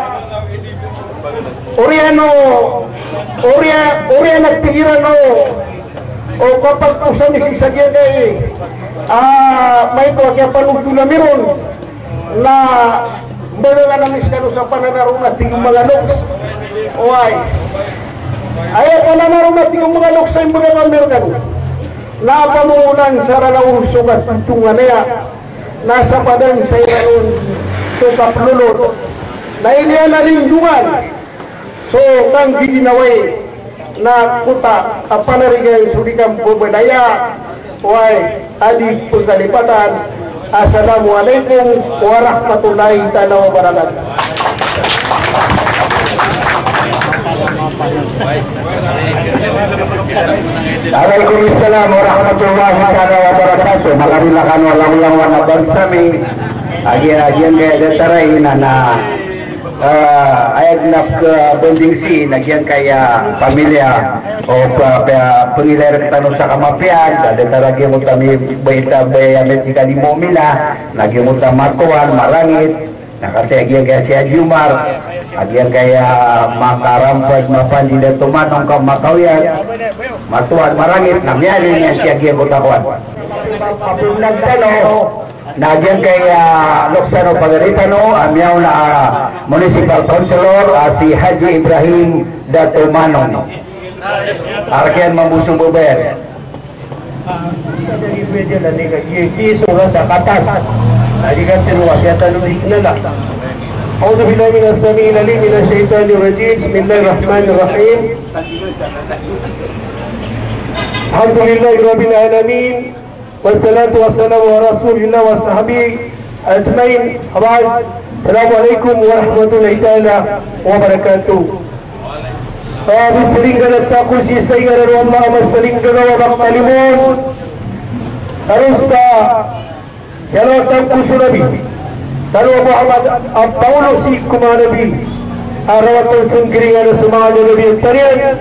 Oriano Oria Oria nagpigiran no o kapag usan ni si saging kay ah may ko kaya panugtula meron na bagaimana namis kanu sa pananarong nating mga loks Oy. Ayaw ka na narumat yung mga luksay mga Amerikan. Napamulan sa ranaw sugat tuntungan niya. Nasa padang sa irayon tukaplulot. Na iniya na lindungan. So, kang ginaway na kuta apanarigay surikang bubadaya. Oy, adi pagkalipatan. Assalamualaikum warahmatullahi ta'ala wabarakatuh. Waalaikumsalam warahmatullahi wabarakatuh. Makarilakan walang-walang wana bangsa mi agian-agian kaya dataray na na uh, ayat nak ke bendingsi nagian kaya pamilya o pengilir tanong sa kamapian datara lagi mo kami baita bayamet jika di momila lagi mo matuan marangit nakati agian kaya si Ajumar agian kaya makarampas mapan di Dato' Manong ka makawian matuan marangit namyali niya si agian kutakuan na agian kaya Loksano Pagaritano amyaw na uh, Municipal Councilor uh, si Haji Ibrahim Dato' Manong arkian mambusung buber sa katas agian tinuwa siya tanong ignala أعوذ بالله من السميع العليم من الشيطان الرجيم بسم الله الرحمن الرحيم الحمد لله رب العالمين والصلاة والسلام على رسول الله وصحبه أجمعين أبعد السلام عليكم ورحمة الله تعالى وبركاته بسرين قد تقول شيء سيئر والله مسرين قد وبقلمون أرستا يلو تنقص نبي Lalu Muhammad Paulo si kumanabi arawatul sungkiringan semua nabi tarian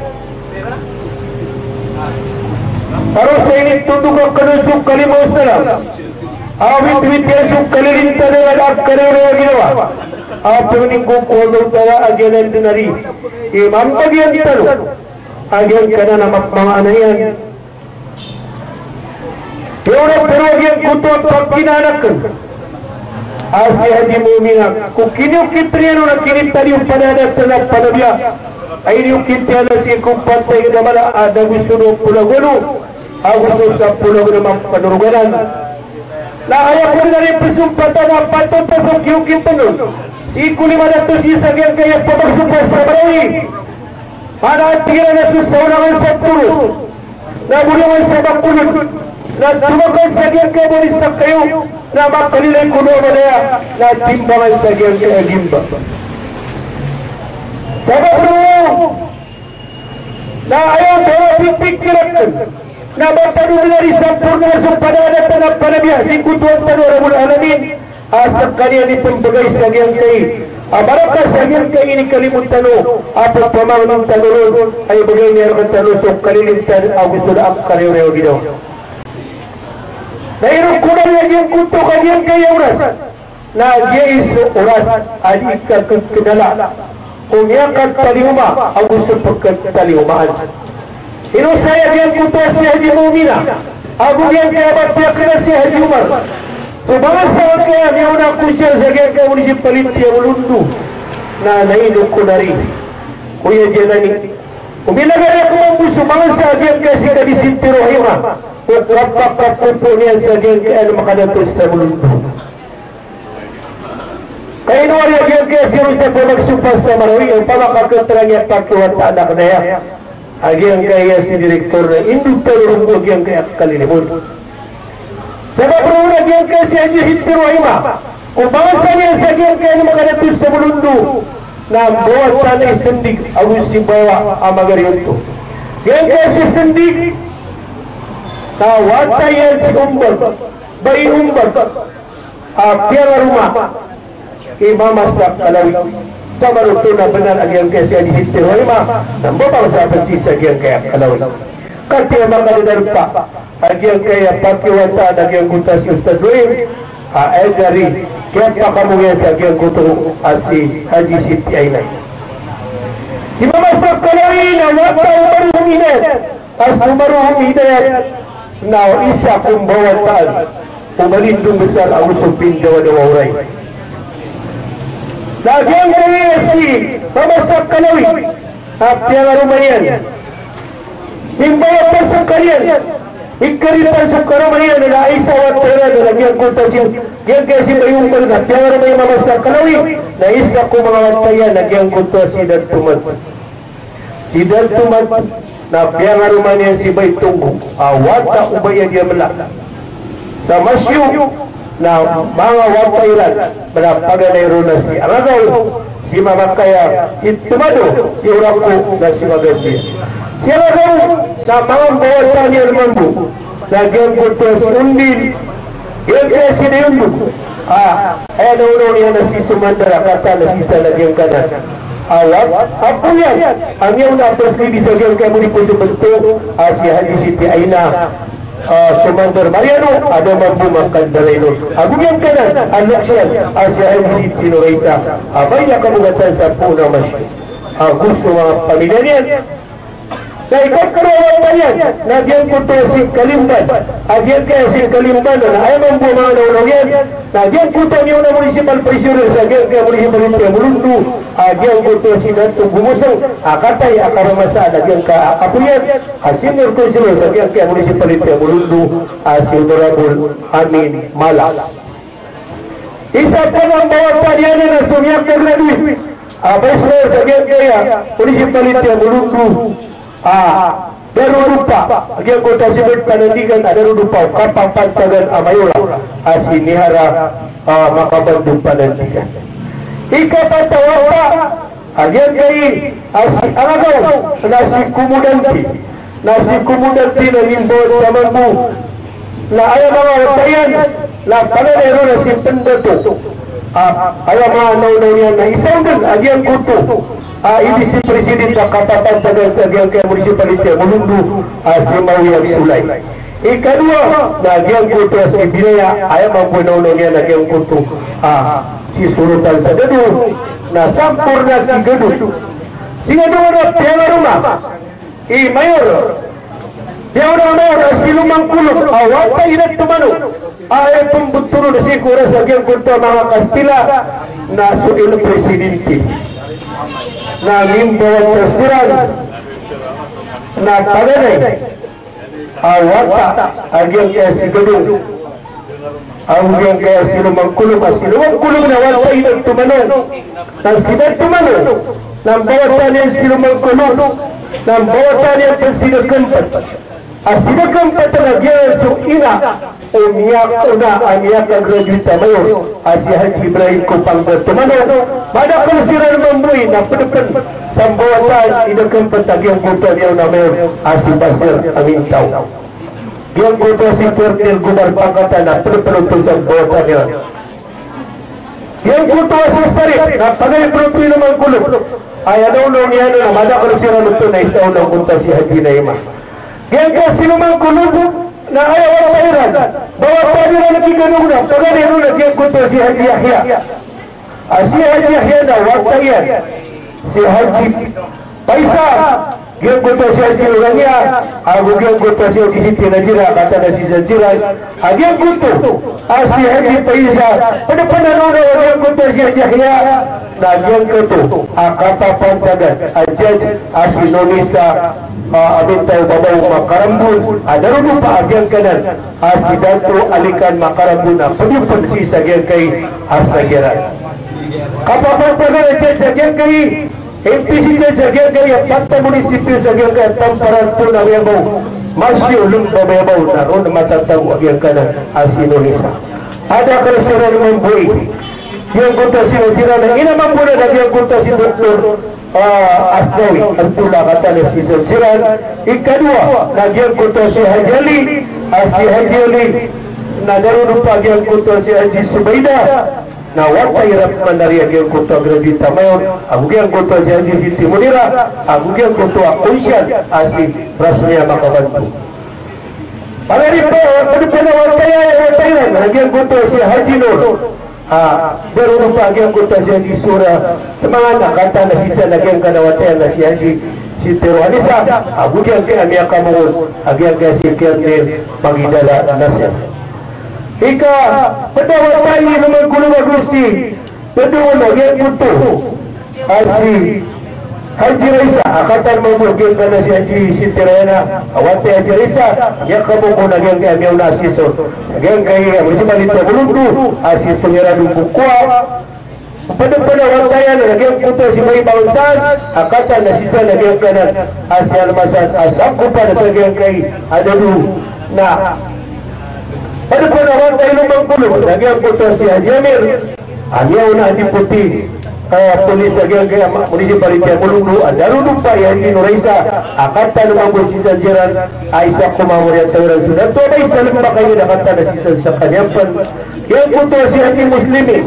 harus ini tunduk kenusuk kalimah salam awit wityasuk kalirin tadal ak karero ginawa apa meninggu kodok tala ajaran denari imam bagian talu ajaran kana namak mga anayan Yora pero agian kutuat pagkinanakan Asia di Mumina, kukini ukitriano na kinitari yung panadat na panabya. Ay ni ukitiano si kumpantay na mala ada gusto ng pulagulo, gusto sa pulagulo ng panuruganan. Na ayaw ko na rin pasumpatan ang patapasok yung kintanon. Si kulima na to si Sagyan kaya pamagsumpas sa barawi. Mana tira na susaunangan sa puro. Nabulangan sa bakulot. Na tumakan Sagyan kaya borisak kayo. Na makalilay kuno malaya na timbangan sa giyang kaya gimba. Sabab mo na ayaw pero pipikirakan na matano na rin sa purna sa pananatan ng panabya si kutuan tano Rabbul Alamin asap kanya ni pembagay sa giyang kay abaraka sa giyang kay ini kalimutan o apot pamang ng tanurun ay bagay niya ng tanusok kalilintan ang gusto na ang kariyo-reyo ginawa. Nairong kunan niya yung kunto kanyang kaya oras na giyais oras adi kakinala kung niya kataliuma ang gusto pagkataliumaan. Inusaya diyan kunto si Haji Mumina ako diyan kaya batyak na si Haji Umar so mga sawan kaya niya unang kusyal sa kaya kaya unisip palit niya ulundu na nainong kunari kuya diyan na ni umilagay ako ang gusto mga sa diyan kaya si Kadisintiro Hima Ukrapak kapupo niya sa diyan kaya makadatos sa mundo. Kaya ino wala yung kaya siya sa pagsupas sa Marawi, ang pamakakot lang yung pakiwat anak na yan. Agyang kaya si direktor na indog tayo rin agyang kaya kalinimon. Sa kapro na agyang kaya si Adyo Hitiro Ima, kung bangsa niya sa agyang kaya na maganatus sa Bulundo, na buwat sana isendig ang simbawa ang magariyonto. Agyang kaya si isendig, na watayan si Umbar, bayi Umbar, uh, Piara Rumah, imamasak Alawi. Sama luto na benar agyang kaya si Adyo Hitiro Ima, nang babaw sa pansisa agyang kaya Alawi. Kati ang mga nidarpa, agyang kaya pakiwata agyang kuta si Ustad Luim, ay dari kaya pakamungyan sa agyang kuto si Haji Siti Ainay. Imamasak Alawi na wata umaruhong inat, as umaruhong inat, na isa kong bawataan, umalindong besar ang usupin dawa na wauray. Nagyang kaya si Mamasak Alawi at yang Rumayan himbawa pa sa kariyan ikaritan sa Karumayan na isa wat pera na nagyang kuta siya yang kaya si Bayong Balgat yang Rumayan Mamasak Alawi na isa ko mga watayan nagyang kuta si Dantumat si Dantumat na yang Rumayan si Baytunggo awata ubaya dia melak sa Masyu na mga watairan manapaganay ro na si Aragaw, si Mamakaya, si Tumado, si Urako na si Magandi. Si Aragaw na mga bawatan niya naman mo, nagyang kulto si Undin, yung kaya si Neyundo, ah, ay naunaw niya na si Sumandara, kata na si Salagyang Kanan. Awat, apo yan, ang iyong napos ni Bisagyang kaya mo ni po sumunto, ah, si Haji Siti Aina, Uh, Commander Mariano, ada mampu makan Dalainos. Agung yang kanan, anak siya, Asia Haji Tinoraita. Abay na kabugatan sa Puna Masya. Uh, gusto mga pamilya niyan. Na ikat karawang pa yan, nagyan ko to si Kalimban. Agyan kaya si Kalimban na ay mampu mga naunang yan. Nagyan ko to niyo na municipal prisoner sa agyan kaya municipal prisoner Mulundu. Agyan ko to si Nantong Bumusang. Akatay, akaramasa, nagyan ka akapuyan. Senior Councilor sa agyan kaya municipal prisoner Mulundu. Si Honorable Amin Mala. Isa pa ng bawat padiyan na sumyak na graduate. Vice Mayor sa agyan kaya municipal prisoner Mulundu. Ah, baru lupa. Agyang kota sibut panandigan ada lupa kapang pantagan Amayula asi nihara ah, makabandung panandigan. Ika patawapa agyang kay asi Aragaw nasi kumudanti nasi kumudanti na himbot sa mambu na ayaw mga watayan na pananero na si Pendato ah, ayaw mga naunaw niya na isang din agyang kuto. Ah, ini si Presiden sa Kapatan Tagal sa Agyang kaya Municipality Mulundu si Mawiyang Sulay. Ikadua, nagyang kuto si Binaya ayaw mampunaw niya nagyang kuto ah, si Surutan sa Gadu na sampur na si Gadu. Si Gadu na Piala Rumah i Mayor Piala Mayor si Lumang Kulong awata inat tumano ayaw pembuturo na si Kura sa Agyang kuto mga Kastila na suil Presidente na limbawan tersiran na taganay awata agyang kaya si Gadong agyang kaya si Lumang Kulong si Lumang Kulong na wata inang tumanon nang sidat tumanon nang bawatan niya si Lumang Kulong nang bawatan niya sa sinagampat ang sinagampat na nagyan sa ina umiyak una amiyak ang graduate mayor si Haji Ibrahim Kupangga tumanon pada kalsiran membuih na pedepan pembawatan idagam pentagyang kota niya na mayor si Basir Amintau yang kota si Pertil Gumar Pangkatan na pedepan untuk sa bawatan niya yang kota si Sarip na pagay pedepan naman kulong ay anaw-naw niya na mada kalsiran ito na isa unang kota si Haji Naima yang kasi naman kulong na ayaw ang pahiran bawat padiran na kiganong na pagay na yang kota si Haji Yahya si Haji Yahya na watayan si Haji Paisa yang kota si Haji Urangya aku yang kota si Haji Siti Najira kata na si Zanjira yang kota si Haji Paisa pada pananuna yang kota si Haji Yahya na yang kota kata pantagan ajaj si Nonisa Abintay Babaw Makarambun ada rin pa agyang kanan si Dato Alikan Makarambun na panyupan si Sagyang kay Asagyaran Kapag-kapag na nagsasagyang kayo, M P C na sagyang kayo, pata munisipyo sagyang kayo, tamparan po na yabaw, masyo lumba mayabaw na ron matataw agyang ka na asinonisa. Ada ka na sila naman buhay. Yung kunta sila sila na inaman po na nagyang kunta si Doktor Uh, Asnawi Antula kata na si Siran. Ikadua nagyang kunta si Haji Ali, uh, si Haji Ali na naroon pa nagyang kunta si Haji Subaida na watay rapman dari nagyang kunta Gradita Mayon, agugyang kunta si Haji Siti Munira, agugyang kunta Kunsyan asi Rasmia Makabantu. Pagari po, pwede po na watay watay na nagyang kunta si Haji Nur. Ah, baru lupa agian kota si Haji Surah semangat kata na sisa agian kanawatan na si Haji si Teruhanisa agian ke amia kamu agian ke si Kernel Pagidala Nasir ika pada watai naman kulo Agusti pada agian kutu asi Haji Raisa akatan mabukin kana si Haji si Teruhana awate Haji Raisa ya kamu pun agian ke amia unasiso agian kaya bersama di Tabulundu asis pengira dukukua pada-pada watayan agian kutu si Mai Bangsan akatan nasisa agian kanan asian masat asap pada agian kaya ada dulu nah pada-pada watayan lumang puluh agian kutu si Haji Amir hanya una di putih polis agian kaya municipality Bulundu ada lupa ya di Nuraisa akatan lumang sisa jiran Aisyah kumamur yang tawaran sudah tu ada Aisyah lupa kayu dah kata ada sisa sisa kanyapan yang kutu si Haji Muslimin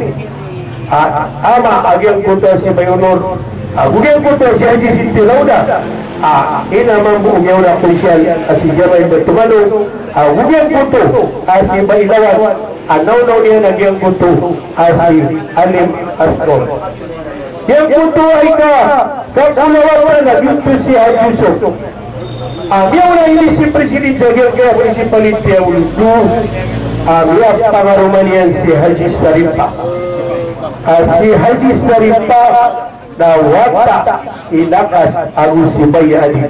ama agian kutu si Bayunur agian kutu si Haji Siti Lauda ina mambu yang udah polisian asi jamai bertumalu agian kutu asi Bailawan anau-nau dia agian kutu asi Alim Astor yang kutu aika sakulawan na gitu si Haji Yusuf dia udah ini si Presiden jaga kaya municipality yang ulu dia pangarumanian si Haji Saripah si Haji Saripah na wata inakas Agus si Bayadin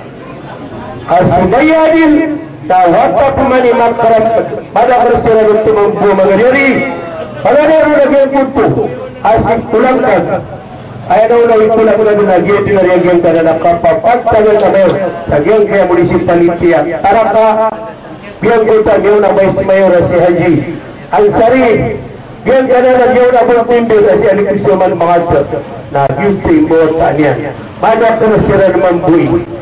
si Bayadin na wata pemani makaram pada berserah untuk mampu mengadiri pada dia udah yang kutu asik tulangkan ayat ulah itulah kita lagi di negeri yang kita nak kapapat tagal kami tagal kaya municipality yang taraka biang kita dia nak bayi semayor si Haji Ansari biang kita nak dia nak berpimpin si Ali Kusuman mengajar nah gusti buat tanya banyak tersiran membui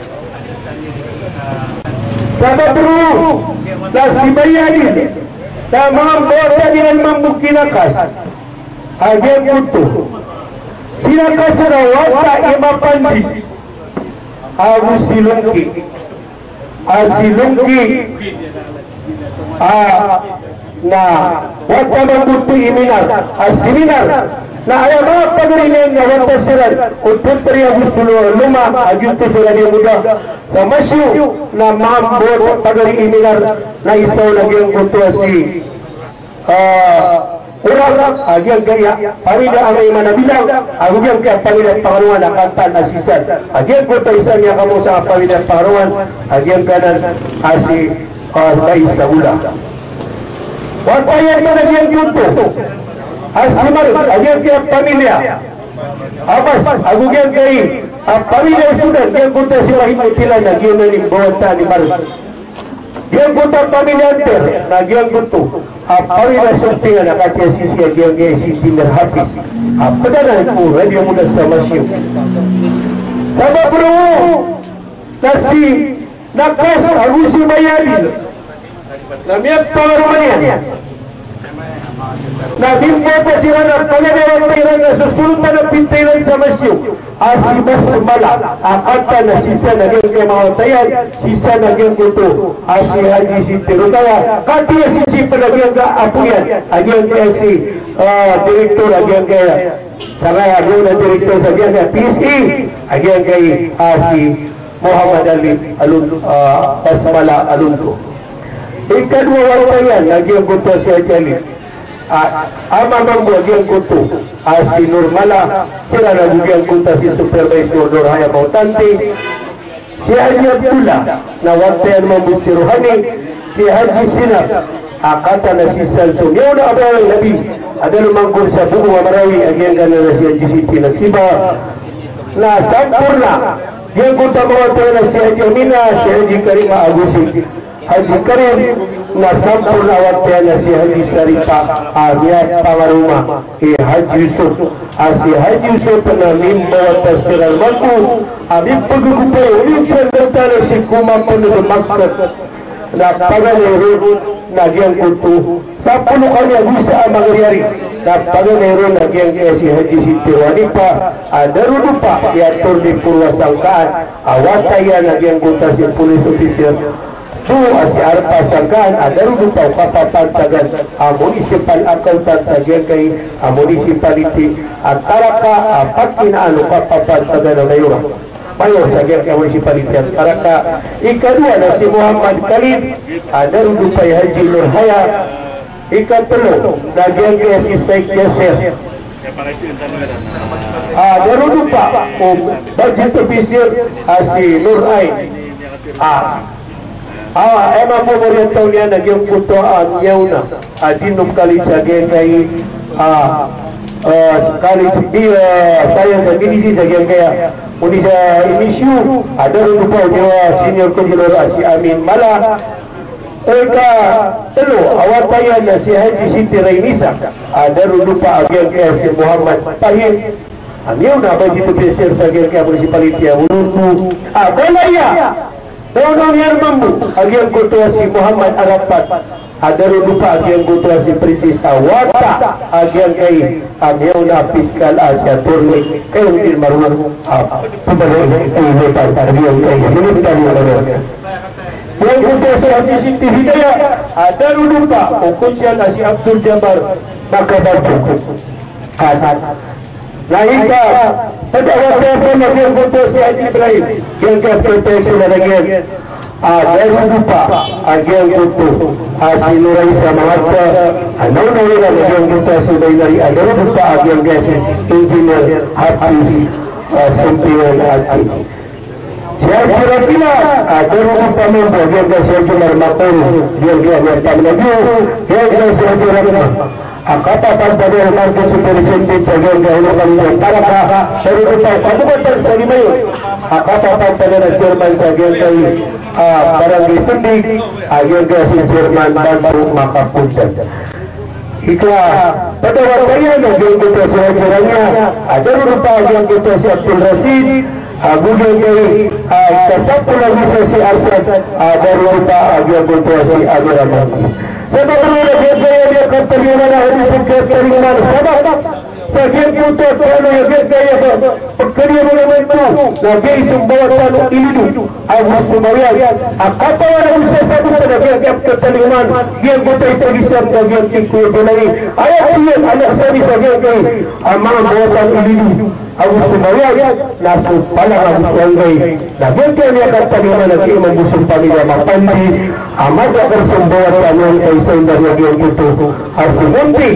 sahabat dulu dah si Bayani dah mampu dengan membukinakas agen kutu sila kasara wata imapandi Abu Silungki Asilungki na wata mambutu iminar asiminar na ayam apa gerinya na wata siran untuk teri Abu Silungki luma ajutu siran yang muda na masyu na mambu pagari iminar na isaw lagi yang kutu asi orang agian kaya parida amai mana bilang agian kaya parida pengaruan akan asisan agian kota isan yang kamu sangat parida pengaruan agian kanan asi bayi sabula watayan mana agian kutu asimar agian kaya pamilia apas agian kaya pamilia sudah agian kota silahim mutilan agian ini bawata di baru agian kota pamilia anter agian kutu apa yang sesuatu nak kata sisi yang dia sisi berhabis apa dah aku radio muda sama siapa sama bro nasi nakas aku si Bayadi namanya pengaruhnya na bimbo pa sila na pangadewa piran na susulta na pintilan sa masyo asibas mala akata na sisa na geng kay mawatayan sisa na geng kuto asi Haji Siti Rutaya kati ya sisi panagyan ka apuyan agyan kaya si direktor agyan kaya saraya agyan na direktor sa agyan kaya P C agyan kaya asi Muhammad Ali Alun Basmala Alunto ikadwa watayan agyan kuto si Haji Ali ama mambo agian kutu asi Nurmala sila na agian kuta si Supervisor Dorhaya Bautanti si Haji Abdullah na watayan mambo si Rohani si Haji Sinap akata na si Salto niyo na abang nabi ada lumangkul sa buku Marawi agian kana na siya Jisiti na siba na sampurna yang kuta mawata na si Haji Amina si Haji Karima Agusi Haji Karim na sampurna wata na si Haji Sarifa Abiat Pangaruma eh Haji Yusuf asi Haji Yusuf na limba wata siral manku abib pagkukupay ulit sa gata na si Kuma Pano Makkat na paganero nagyang kutu sa puno kanya bisa ang mangyari na paganero nagyang kaya si Haji Siti Wanipa adarudo pa yator di Purwasangkaan awataya nagyang kuta si police officer tu si Arpa Sangkaan adarudo pa kapapantagan ang municipal accountant sa kay ang municipality at taraka apat kinaano kapapantagan na mayor Mayor sa Giyang Municipality Taraka. Ikadua na si Muhammad Khalid, ada rupay Haji Nurhaya. Ikatlo na Giyang si Sheikh Yasir. Ada rupa o budget officer si Nuray. Ah, ah, emang mo meriang tahu niya na Giyang puto ang yauna. Adinum Khalid sa Giyang kay ah kali dia saya dan ini saja yang kaya Unisa inisyu ada lupa dia senior konjuror si Amin Mala Eka telu awataya na si Haji Siti Rainisa ada lupa agen kaya si Muhammad Tahir amiu na ba dito presir sa agen kaya municipality uluntu abalaya Dono yang mampu agen kutua si Muhammad Arafat ada lupa agen kutua si Princess Awata agen kay amiu na fiskal Asia Turni kayo din marunong pabalik ay lepas ariyo kay minit tayo na yang kutua si Haji Siti Hidayah ada lupa ukunsian si Abdul Jabbar maka babu kasat lain ka pada waktu pun yang kutua si Haji Ibrahim yang proteksi na lagi ada lupa agen kutu hasil nurai sama harta anu nurai agen kutu hasil dari ada lupa agen gas engineer Hafiz Sempiwan Hati saya kira-kira ada lupa membuat agen gas engineer Makun dia dia bertam lagi dia dia saya akata pantai market superintendent agen gahulu kami taraka dari lupa kabupaten Sarimayu akata pantai Jerman agen kami barang disendik agen si Jerman bantu maka punten ika pada waktunya agen kita sejarahnya ada berupa agen kita si Abdul Rasid Abu Jai kasapul lagi si Asad ada berupa agen kita si Amir Rahman sebabnya dia keterima hari keterima sebab sekian putus kalau yang kaya pekerja membantu lagi sumbawan ini Abu Sumaria akata orang usaha satu pada dia keterliman dia betul itu bisa bagian ikut dolari ayat dia anak saya sebagai amal buatan ini Abu Sumaria nasu pala Abu Sumaria lagi dia keterliman lagi membusuk pamilya mapandi amat akan sumbawan yang kaisar dari dia itu hasil nanti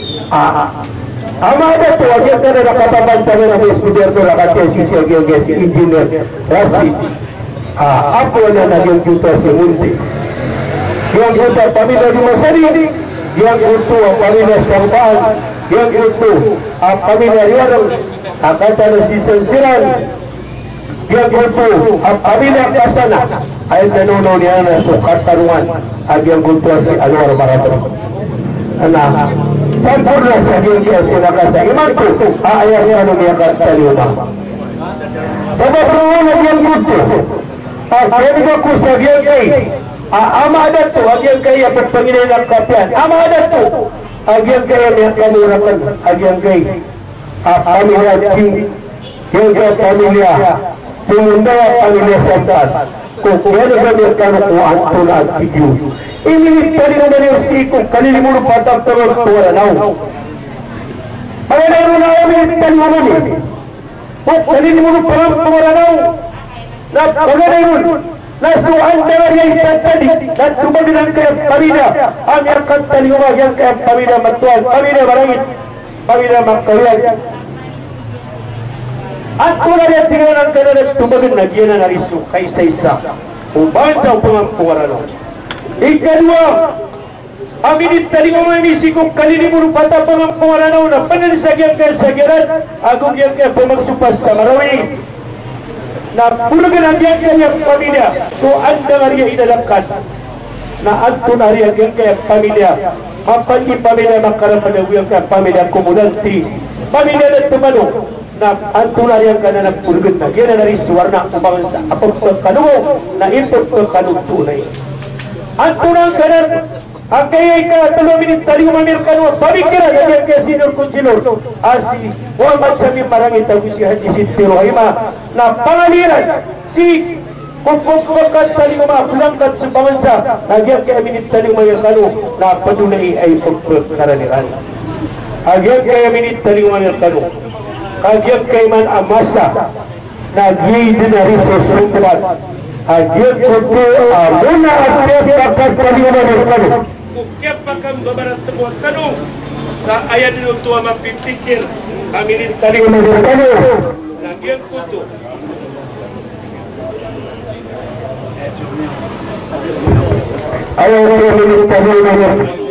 ama ada tu agen kana nakataban sa na estudyar ko lakati si si si engineer Rasi ah ako na naging tutor si Munti yang kita pamilya di Masari yang itu pamilya Sampaan yang itu pamilya Riarang akata na si Sensiran yang itu pamilya Kasana ay nanono niya na sukat tarungan agyang kultura si Anwar Maraton anak sempurna saja dia silakan saya imanku ayahnya anu dia kata lima sebab semua yang butuh saya juga kusagian kai ama ada tu agian kai apa pengirian kapian ama ada tu agian kai yang kami rakan agian kai pamilya tinggi yang ke pamilya pemunda pamilya santan kukuhan kami akan kuantun video ini tadi dari usiku kali limuru patap terus tuara nau. Pada rumah kami tadi mana ni? Oh kali limuru patap tuara nau. Nak pada rumah. Nasu antara yang tadi dan cuma dengan kerap pamida. Kami akan tadi rumah yang kerap pamida matuan pamida barangit pamida makawiyat. Aku ada tinggalan kerana cuma dengan nagian narisu kaisa isa. Ubansa upang tuara nau. Ikadua Aminit tali mo mamisi kung kalini mo pata pamampangalanaw na pananisagyan kaya sagyaran agong yan kaya pamagsupas sa Marawi na pulagan ang yan kaya pamilya so anda nga rin idalangkat na anto na rin yan kaya pamilya mapandi pamilya makarampanaguyang kaya pamilya komunanti pamilya na tumano na anto na rin ka na nagpulagan na yan na rin suwarna umangan sa apang pagkanuo na ipot pagkanong tunay anto na ka na ang kaya ka tulo minit tali umamirkano pamikiran ang kaya senior consilor asi Muhammad Sami Marangit ang si Haji Sintiro Haima na pangaliran si pagpagpakat tali umapulangkat sa bangansa nagyan kaya minit tali umamirkano na padunay ay pagpagkaraniran agyan kaya minit tali umamirkano kagyan kaya man amasa nagyay din na rin sa suntulat agyan ko muna at pagpakat tali umamirkano kaya pakang babarat temuan kanu sa ayat dulu tua mapipikir kami ini tali kanu lagi yang kutu ayo ini tali mana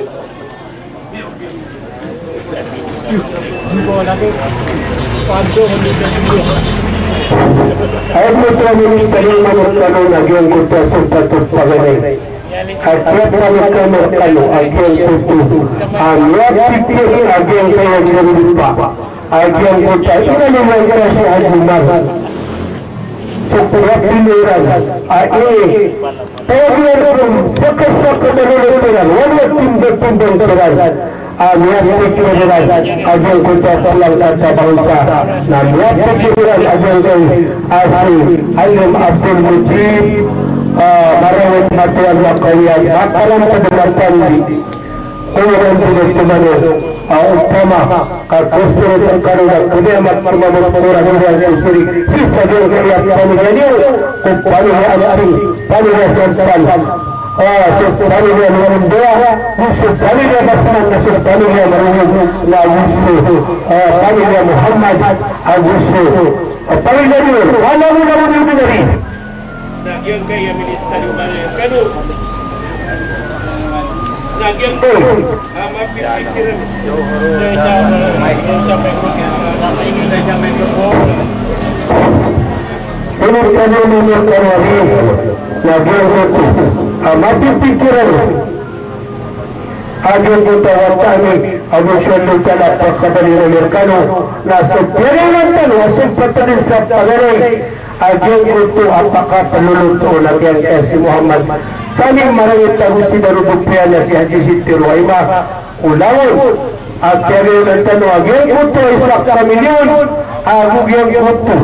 ayo ini tali mana kanu lagi yang kutu sempat terpakai Akyat kami kami kalu agen kutu, agyat pikir agen kaya jangan lupa, agen kutu ini memang kerasa hajumar, seperti pilihan, agen, pilihan sekesak kebenaran pilihan, walau timbul timbul pilihan, agyat pikiran agen kutu pulang kata bangsa, agyat pikiran agen kaya asli, alim Abdul Mujib. Marawat matuan makawiyat makalang kadamatan di kulang tidak tumano utama kakusturo tengkarunan kudiamat permamut kurang kurang suri sisa dia kaya pamilya kung pamilya anak-aring pamilya santaran so pamilya luar doa musuh pamilya basman nasib pamilya marungu na musuh pamilya Muhammad Agusuh pamilya dia wala mo na mo dari Nagyan kaya minit tali umalir kanu Nagyan ko mapipikiran sa sa sampai kita sampai ke ini kanu minit tali Nagyan ko mapipikiran Agen kita watani Agung syaitu kala pakabali ulir kanu Nasib periwan kanu Asib patanin sa pagaray Agen itu apakah pelulutu lagi yang si Muhammad Sami Marangit tahu si darubupiannya si Haji Sintiro Haima ulawun akhirnya nanti agen itu isak kamilion aku yang itu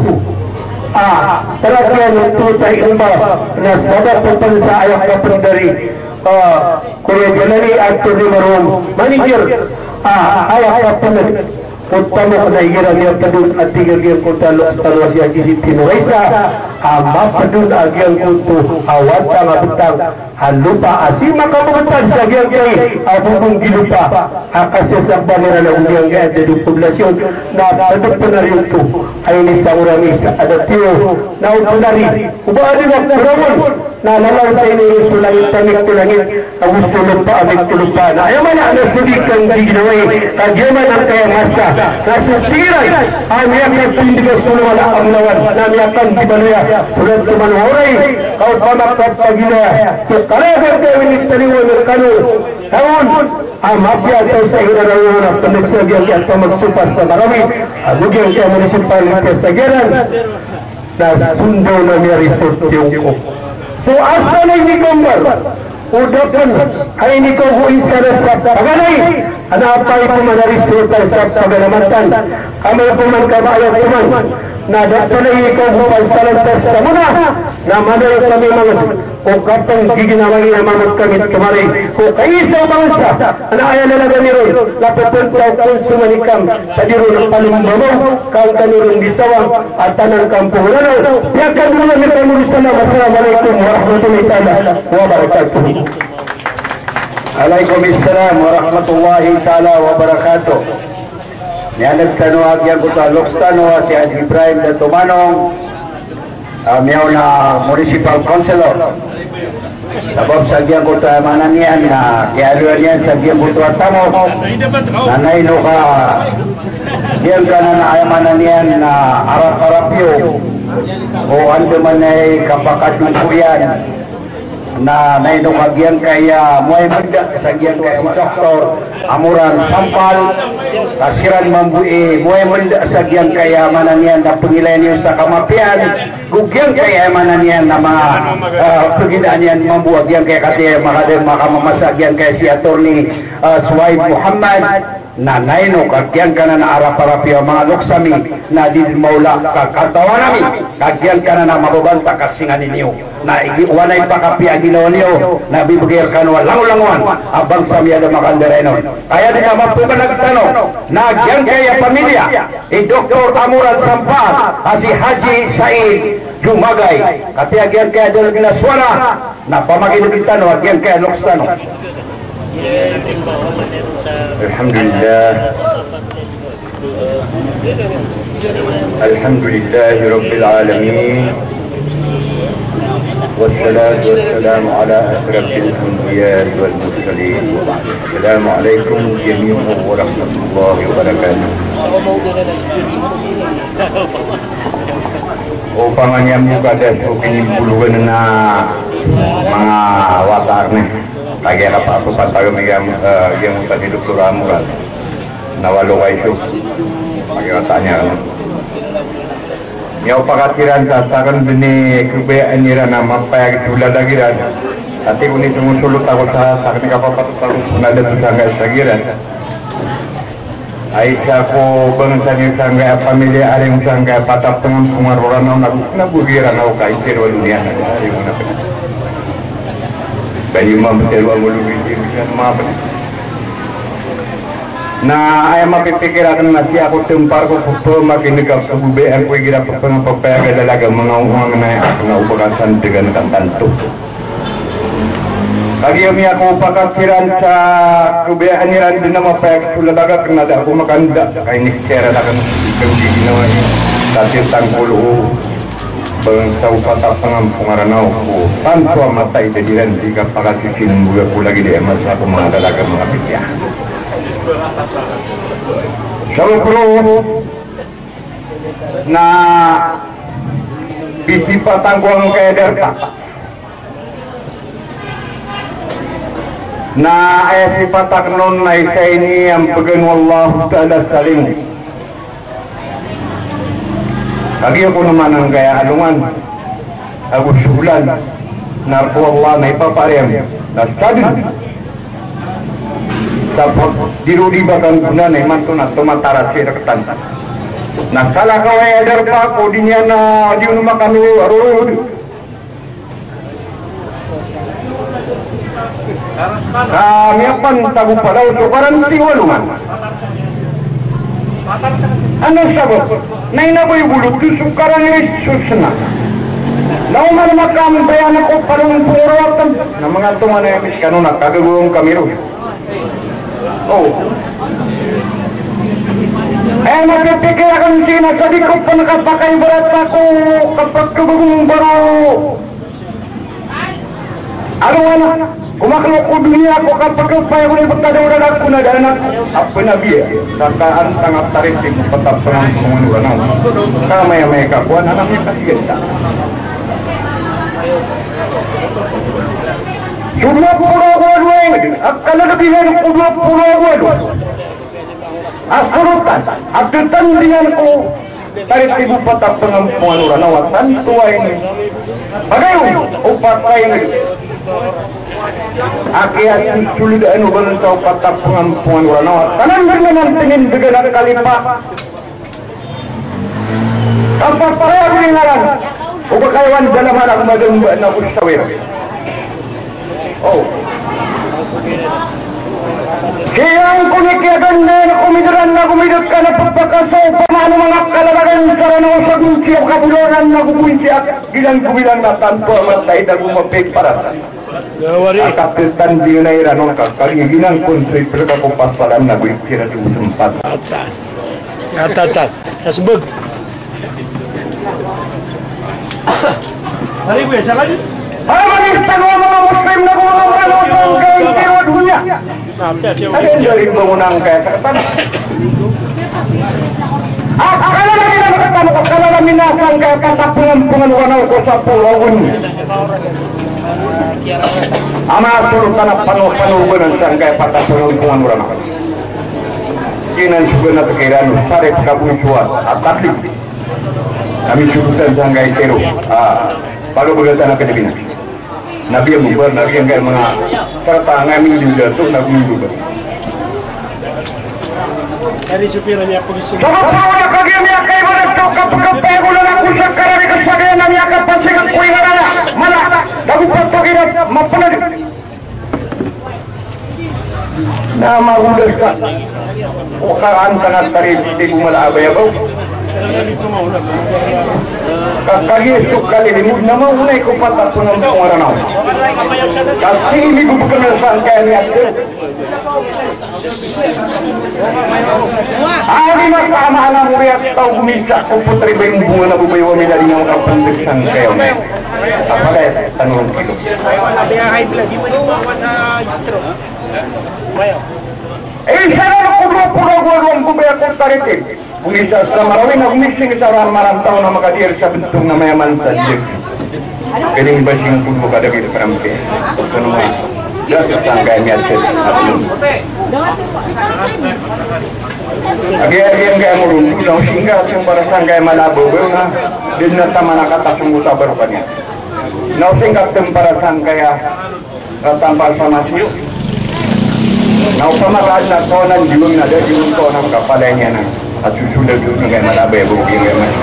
ah terakhir itu tak imbah na sahabat pepensa ayah kapan dari Korea Jalani atau di marum manager ah ayah kapan utama kenairan yang pedun atiga yang kota luas Haji Sintiro Haisa ama pedun agian kutu awat tangga betang halupa asima kabupaten sagian kai abubung dilupa akasya sabbanira na undiang gaya de poblasyon na pedut penari itu ayini saurami ada tiyo na upunari ubadi na perawun na lalang sa ini sulangit tamik tulangit gusto lupa amik tulupa na ayaman na nasudikan di ginaway kagiyaman ang kaya masa nasutiran amiyakan pindigas kuno wala amlawan namiyakan di balaya sudah teman horai kau pamakap pagila kalagar kayo minitaniwan ng kanu tahun amapya atau sa hirarawan at panagsagyan at pamagsupas sa marami agugyan kaya municipality sa Geran na sundo na niya resort yung ko so asa na hindi kumbar udapan ay hindi ko buin sa sa paganay anapay po manarisort sa paganamatan kami po man kabayag kuman na dapat ikaw buwan sa lantas sa muna na manay kami mga o kapang giginawang inamamot kami tumari o kaisa bangsa na ayaw na lang niro napapunta kung sumanikam sa diro ng palumbamaw kang kanirong disawang at tanang kampuhulanaw yakan muna nito muli salam assalamualaikum warahmatullahi ta'ala wabarakatuh Waalaikumsalam warahmatullahi ta'ala wabarakatuh. Nianag kanu agyan ko sa Lokstano si Haji Ibrahim Dato Manong uh, miyaw na Municipal Councilor Sebab sagian kota mana niyan na kaya niyan sagian kota tamo. Nanay no ka diyan ka na naayamanan niyan na arap-arapyo o ando man ay kapakatungkuyan na naino kagian kaya muay muda sagian kaya si doktor amuran sampal kasiran mambui muay muda sagian kaya mana niyan na pangilay niyo sa kamapian gugian kaya mana niyan na mga uh, pagidaan niyan mambuag yan kaya kasi makadang makamamasagian kaya si attorney uh, Suwaid Muhammad na naino kagyan ka na na arap-arapyo mga luksami na di maula kakatawa namin kagyan ka na na mababanta kasingan ninyo na iwanay pakapya ginawa niyo na bibigyan ka na walang-languan abang sa miya na makandarenon kaya din naman po ka nagtanong na agyan kaya pamilya i Doktor Amuran Sampal si Haji Said Jumagay kati agyan kaya doon ginaswara na pamagin kita no agyan kaya luksano. Alhamdulillah Alhamdulillah Rabbil Alamin Wassalatu wassalamu ala asrafil anbiya wal mursalin Assalamualaikum warahmatullahi wabarakatuh. Upang nyamuk ada puluhan na mga watar nih kaya apa aku pasal yang yang tadi dokter Amuran nawalo kayo pakai tanya nyaw pakatiran tatakan bini kebayaan nira nama payag dula dagiran tapi kuni sumusulut ako sa sakit kapapatutang nada sangga sagiran Aisyah ko bangsa ni sangga pamilya aring sangga patap tengah pengaruran na nabugiran ako kaisir wa dunia hari mana bani imam betul amulu biji bukan maaf. Nah, ayam apa pikir akan nasi aku tempar ko pupo makin dekat ke bube aku kira pepeng pepeng ada lagi mengawang naik aku nak upakasan dengan kantantu. Lagi kami aku upakakiran sa bube aniran dinama pek sudah daga kena ada aku makan dak ini cara akan kerugi ginawa tapi tangkulu bangsa upata pengampungan aku tanpa mata itu diran jika para sisi nembuga ku lagi di emas aku mengadakan mengapit ya sama bro na bisi patangguang kaya derta na ayat sipatak non na isa ini yang pegang wallahu ta'ala salim lagi ako naman ang kaya alungan ako sulan narko Allah na ipaparem na sabi tapos dirudi bagang guna na iman to na tumatara siya ketan na kala kaway adar pa ako di niya na di unuma kami arurud kami apan tagu palaw sukaran tiwalungan ano sabot na inaboy bulot ko sukaran ni susna nauman makam bayan ako palong purwatan na mga tuman na yamis kanuna kagagawang kami ro oh eh magpipikir akan sinasabi ko pa nakapakay barat ako kapag kabagong baro ano ano kumaklok ko dunia ko kapag kapay ko na pagkadawran ako na danak apa na biya tataan tangap tarin di patap pengang pengunuran ako kamaya may kakuan anaknya kasigita jumlah pulau gua dua kalau lebihan dua pulau gua dua akurutan abdutan dengan ko tarik ibu patap pengang pengunuran awak tantua ini bagaimana upat lain akhirnya sulit anu berentau patap pengampungan warna tanan bermenan tingin begerak kalipa tanpa paraya kuningaran ubakayawan dalam anak madang mbak na usawir oh kiyang kumikiyagan na kumidiran na kumidot ka na pagpakaso pamano mga kalalagan sa na usag siya kabulonan na kupunsi at gilang kumilang na tanto amatay na gumapit para Kapiltan di na iranong kakalinginan kung triple ka kung pasalan na buwikira di usempat. Ata. Ata, ata. Kasbog. Hari gue, siapa lagi? Afghanistan mga Muslim na gumamang ng kayo dunia. Ada yang dari bangunan kaya sakatan. Akala na nila nakatano, akala na minasang kaya katapungan-pungan wanaw ko sa pulawin. Ama sulutan na panuh-panuhunan sang kaya patapungan wanaw. Kinan juga na pikiran, sarip kabusuan, ataklik. Kami sulutan sang kaya kero. Palu berkata nak kedepinan. Nabi yang bubar, Nabi yang kaya mga serta ngamin juga tuh Nabi juga. Dari supirnya polisi. Soalnya kagak niat kayak mana cokap kepe gula aku sekarang di kesadaran niat kepasingan kui mana mana. Lagu foto kita mampun ada. Nama udah tak. Okaan tanah tarik di rumah abah ya bau. Kakak itu kali ini nama unai ko patah punam orang. Kasi ini ko bukan sangka niat. Ari mas anak muriat tahu kumisa ko putri bengbungan na bubay wami dari ng kapantik sangka. Apa deh tanong itu. Eh sana ko pulo pulo ko bubay ko taritin. Kumisa sa marawin na kumising sa maram taon na makadir sa bentong na mayaman sa Diyos. Kiling basing pulo kada gitu karamke. Kano mo? Just sanggay niya sa atin. Agi-agi ang gaya mo rin. Kung singa yung para sanggay malabo. Na din na tama nakatasong utabar pa niya. Nausingkat yung para sanggay katampal sa masiyo. Naupamaraan na to ng diwang na dahil yung to ng kapalay niya na. At susunod doon nga malabay bukong nga man.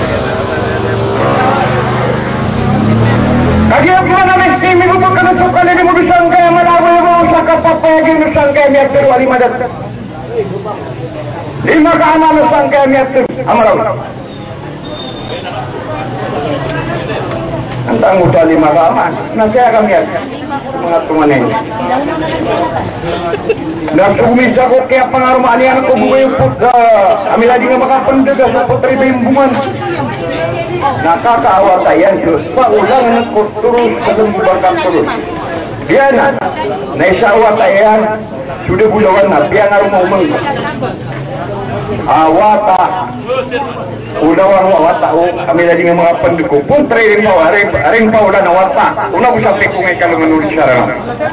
Kaya ako na nag-simi ko pag kanasukal ni mo gusang kaya malabay mo sa kapapagin gusang kaya niya pero wali madat. Lima ka ama gusang kaya niya pero amaraw. Ang tango sa lima ka ama. Nasaya kami yan. Mga tumanin. Nagsumisa ko kaya pangarumani ang kubuhay po sa amin lagi nga makapandaga sa putri bimbungan. Nakakaawatayan Diyos. Paulang ko turun sa lumbakan turun. Diyan na, naisaawatayan, sudah bulawan na, biyan nga rumumang. Awata, ulawang awata o kami lagi nga mga pandago. Putri rin mo, aring paulan awata. Una ko sabi ko ngay kalungan ulit sa rana.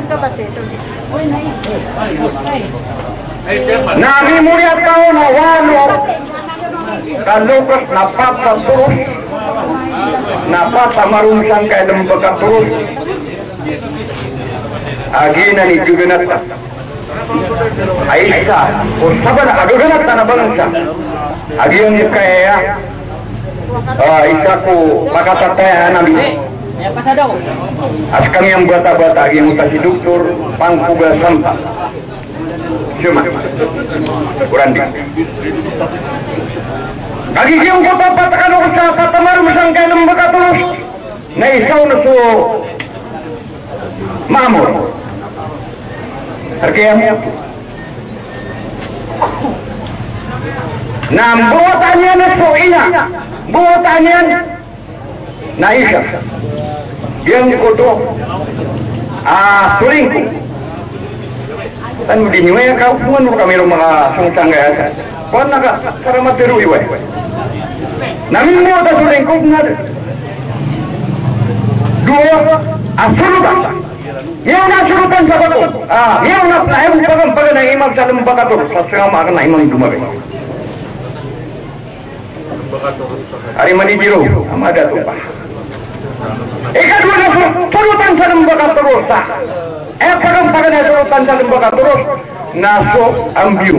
Nahimuriat kau na walo kalukas napata terus napata marumsan kaya lembaga terus agina ni guganata Aisyah o sabar aguganata na bangsa agina ni kaya Aisyah ko makatataya namin as kami yang bata-bata yang mutasi doktor pangkuga sampah cuma kurang di kaki yang kota patakan ako sa patamaru masangkay ng baka tulus na isaw na so mamor arkaya mo na buwatannya na so ina buwatannya na isa yang koto ah turingku tan mo din yung kau puan mo kami ro mga sungsang gaya kuan naka saramat pero iwa namin mo ta turingku nga dua asulutan yung nasulutan sa bato ah yung nasahem pagang pagang na imam sa lembaka to sa siyama ka na imam dumabi hari manijiro amada to pa ikadua na sulutan sa lembaga terus eh pagang pagang na sulutan sa lembaga terus naso ambiu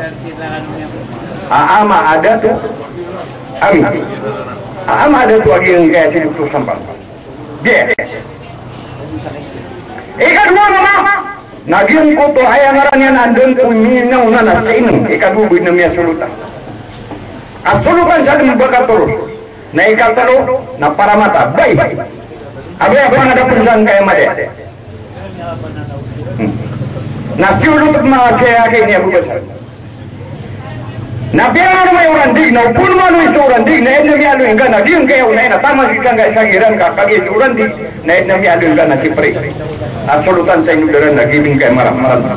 aama ada tuh ami aama ada tuh lagi yang kayak hidup tuh sampang dia ikadua nama nagian ko to ay ngaranyan andun punyina una na sa inong ikadua binamya sulutan asulutan sa lembaga terus na ikatalo na para mata bay abe apa ada perusahaan kayak made hmm. Nah siulut mga kaya kaya niya bukas Nabi ano may orang dig na pun manu itu orang dig na edna mi alu inga na diung kaya unay na tama si sangga sangiran ka kagi itu orang dig na edna mi alu inga na si pre absolutan sa inudaran na giving kaya marah marah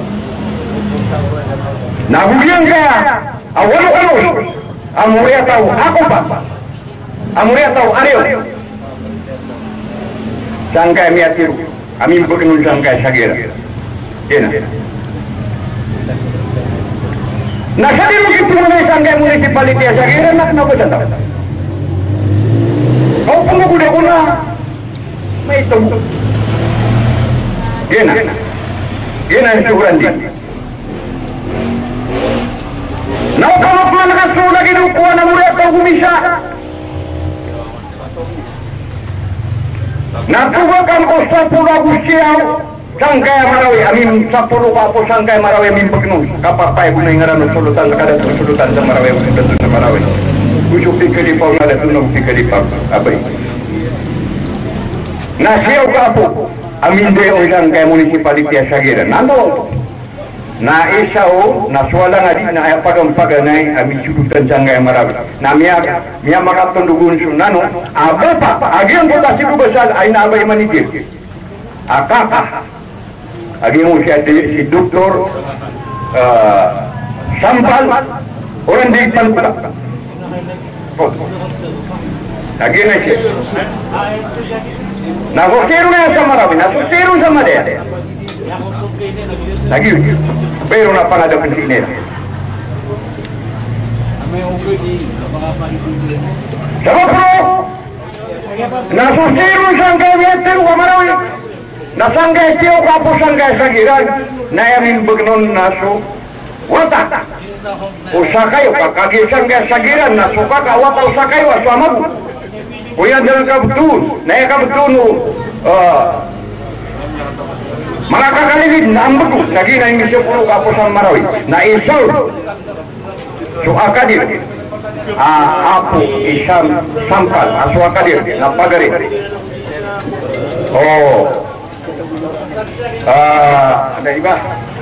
na huliang kaya awal ano amurya tahu ako pa amurya tahu areo sangga mi atiru amin bukan sangga sangiran kena nah saya begitu mulai sanggai municipality ya saya nak nak betul kau kamu kuda kuna mai tahu gena gena syukuran di nah kalau mana kasu lagi du kuan amure tahu bisa nah tuh kan kosta pura gusiau sangkai marawi amin sapuluh kapo sangkai marawi amin pagno kapapai gunay ngaran sulutan kada sulutan sa marawi sulutan sa marawi usuk tikadi pau na tunong tikadi pau abay na siyo kapo amin de o sangkai municipality Sagiran nando na isao na swala nga di na ayapagam paganay amin sulutan sangkai marawi na miya miya makatundugun sunano abo pa agyang kota sibu basal ay naabay manikir akaka Agi mo siya si Doktor uh, Sampal orang di Palpula. Lagi na siya. Nasustero na sa marami, nasustero sa madaya. Lagi, pero na pala daw pinsinera. Sama bro, nasustero sa kawiyatero ka marami. Nasangga siyo kapo sangga Sagiran na yamin bagnon naso wata usakay kakagi sangga Sagiran naso kaka wata usakay wa suamag kuya dal kabutun na ya kabutun mga kakalilid na ambago lagi na yung isipulong kapo sang marawi na isal so akadir apo isam sampal aso akadir na pagari oh Ah, ada iba.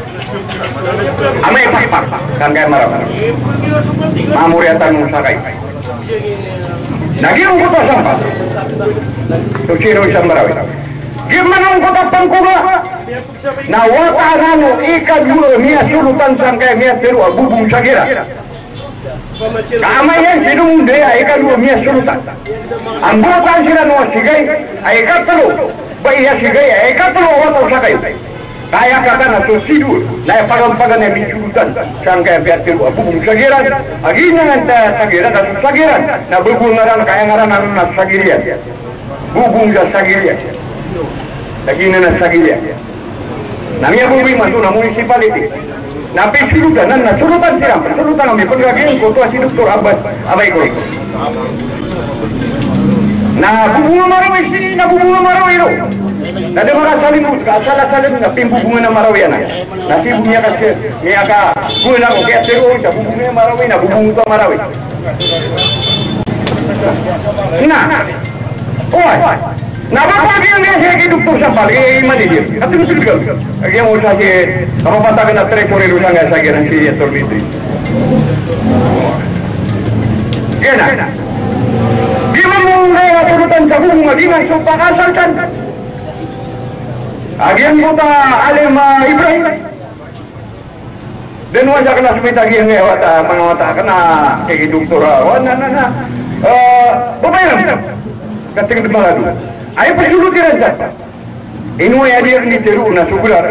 Amay pakpak kan kaya marap. Mamuriatan ng sakay. Naging ko to sampal. So sino isang marawi. Gimana ko to pangkuga? Na wata nano ikan yulo niya sulutan sangkay niya pero bubong Sagira. Kamay yan sinong daya ikan yulo niya sulutan. Ang buatan sila no sigay ay katalo. Bayi sigay ay katlo wata sakay kaya kata na susidu na pagampagan na bijutan sangkay biatir bubong Sagiran agina nganta Sagiran na Sagiran na bubong ngaran kaya ngaran na Sagirian bubong sa Sagirian agina na Sagirian namanya bubong masuk na municipality na pisilutan na sulutan siram sulutan kami pagagin ko to si Doktor Abbas abay ko na bubunga marawi sini na bubunga marawi ro na de mara salim asala salim na pimbubunga na marawi na na si bunya ka niya ka kuna ko kaya pero sa bubunga marawi na bubunga marawi na oy na babagi ang siya kay Doktor Sampal eh manager at musul ka kaya mo sa si kapapatagan na treasurer sa nga sa giran si Torbitri kaya gimana mau turutan sabung gimana sumpah asalkan agian kota alim Ibrahim dan wajah kena semita agian ngewata mengawata kena kayak doktor wana na na eh bapak kating di maladu ayo perlu dirancang ini ya dia ni teru na sugular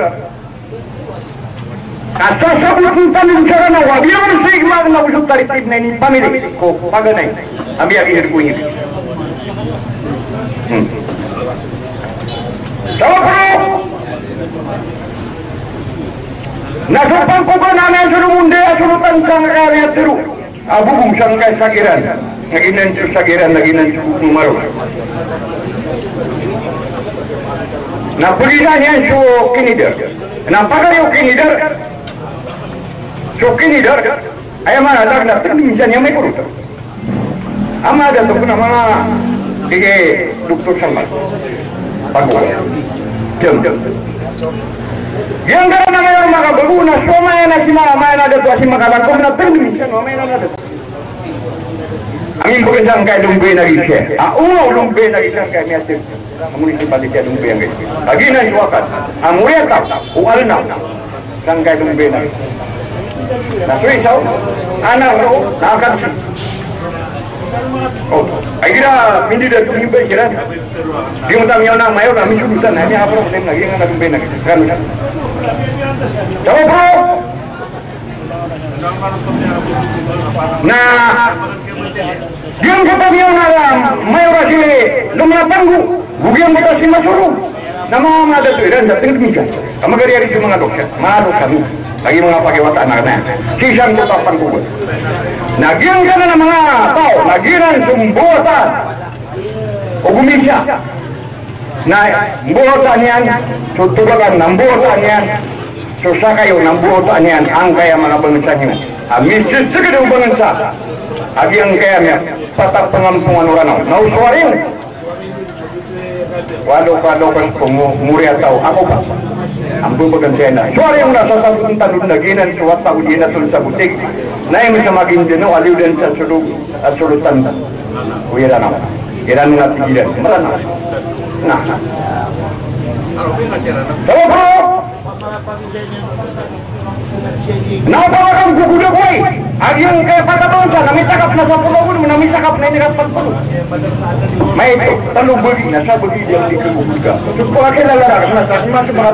asal sabun sultan bicara na wabi yang mesti gimana na usut tarik tip ini pamili ko paganay ambil lagi hirku ini hmm. Sama bro nasupang ko ba namin suruh munde sulutan sang karya tiru abubung sang kay Sagiran naginan sa Sagiran naginan sa Kumaro na pulisan yan so kinidar na pagari yung kinidar so kinidar ay mana alag na minsan yung may kuruta ama ada tuh nama kike Doktor Sampal pagwa jam jam Yang karena ngayon makabaguna, so may na si mga may na dato si makalakom na tingin siya, may na dato. Ang imbukin siyang kay lumbi na siya. Ang uno lumbi na siya kay Miyatim. Ang munisipality lumbi ang siya. Lagi na siwakan. Ang muyata, uwal na. Siyang kay lumbi na siya. Nasuy siya, anak mo, nakakad siya. Oh, ay kira hindi dah tumimba kira. Dia utang yang nak mayor kami sudutan hanya apa problem lagi yang nak tumimba lagi. Kan? Jawab bro. Nah, yang kata dia nak mayor lagi lumah tanggu, bukan kita si masuru. Nama ada tu dan datang demikian. Kamu kari hari cuma ngadok, ngadok kami. Lagi mengapa watak anaknya? Kisah kota pangku. Nagian ka na ng mga tao, nagian sumbuotan o gumisya na buotan yan, tutubagan ng buotan yan, susakay o ng buotan yan, ang kaya mga bangsa nyo. Amin sisigid ang bangsa, agian kaya niya, patap pengampungan orang nausuarin. Walo-walo kan pumuri atau ako ba? Ang bubagan siya na. Suwari yung nasa sabutang tanong naginan, suwat na uli na sulod sa butik. Na yung sa maging dino, aliw din sa sulog at sulutan. Uya na naman. Iran nga tigilan. Marana. Nah. Tawa po! Napawakan gugulo ko eh! Ang yung kaya pagkataon sa, namisakap na sa pulo ko, namisakap na inikas pagpulo. May ito, talong bagi na sa bagi diyang di kagugulga. Ito po akin lalarakas na sa mga mga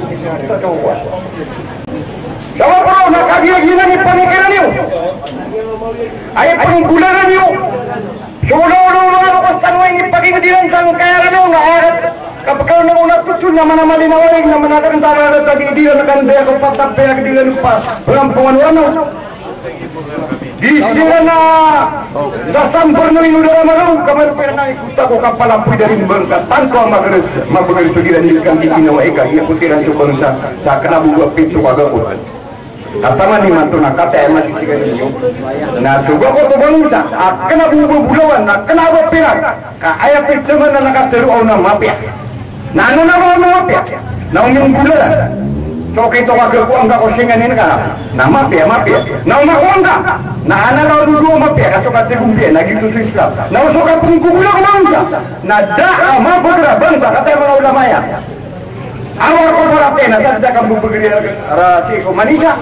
Tawa po, nakagiyaginan ni panikiran niyo. Ay panggularan niyo. Sulo-ulo na ako tanwing ipagigdilan sa kaya niyo nga arat. Kapag ka na unat tutun naman na malinawag na manatang tara na tag-idilan na kanday ako patapay na kadilan pa. Walang pungan-wano. Di sila na sasampur na inudara malaw. Kamar pera na ikuta ko kapalapoy na rin bangka. Tanto ang magalis. Magagalis ko gilan nila kang ginawa ika. Iya ko tiran sa bangsa. Sa kanabuga pinto kagaputan. At tama ni man ito nakata ay masisigan ninyo na suga ko ito bangsa at kanabubulawan na kanabapirag kaayap ito man na nakatero na mapya na ano na mga mapya na unyong bulalan so kito kagapuan ka kusinganin ka na mapya mapya na umakuan ka na ana na dudu mapya kaso katigumbi na gito sa Islam na uso ka pong kukulang bangsa na daa mabagra bangsa katay mga ulamaya awal ko para pena sa kang bubagri rasi ko Manisa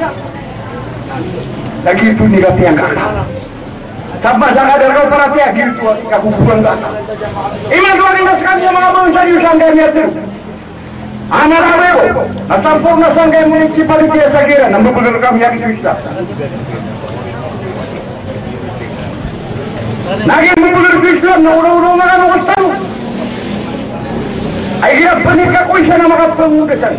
lagi itu ni kata yang kakak sama sa kadar kau para pia gitu kabubuan kakak iman tuan ini sekali yang mga bangsa di Usangga Miyatir anak Areo at sampurna Sangga Municipality sa Gira nang bubagri kami yang Islam naging bubagri Islam na ulo-ulo mga nukos talo ay hirap panika ko isa na makapangudasan.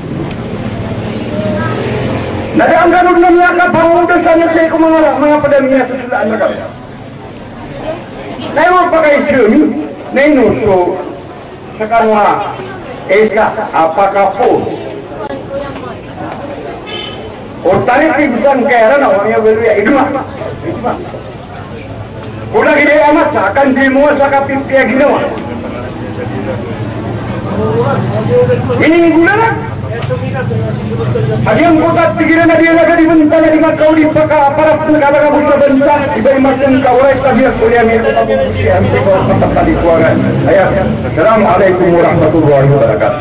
Nadaan ganun na niya kapangudasan na siya kung mga, mga padamiya sa sulaan na kami. Naiwan pa kayo siya, nainuso sa kanwa, esa, apaka po. O tayo tibusan kaya na, wang yung weluya, iduma. Kung lagi na amat, akan di mo sa kapitya ginawa. Ini gula nak. Agian kota tigiran na dia lagi dibenta na dengan kau di paka para negara kamu sebentar ibai macam kau lagi lagi kuliah ni kota bukti ambil kau tempat tadi kuaran. Ayah, assalamualaikum warahmatullahi wabarakatuh.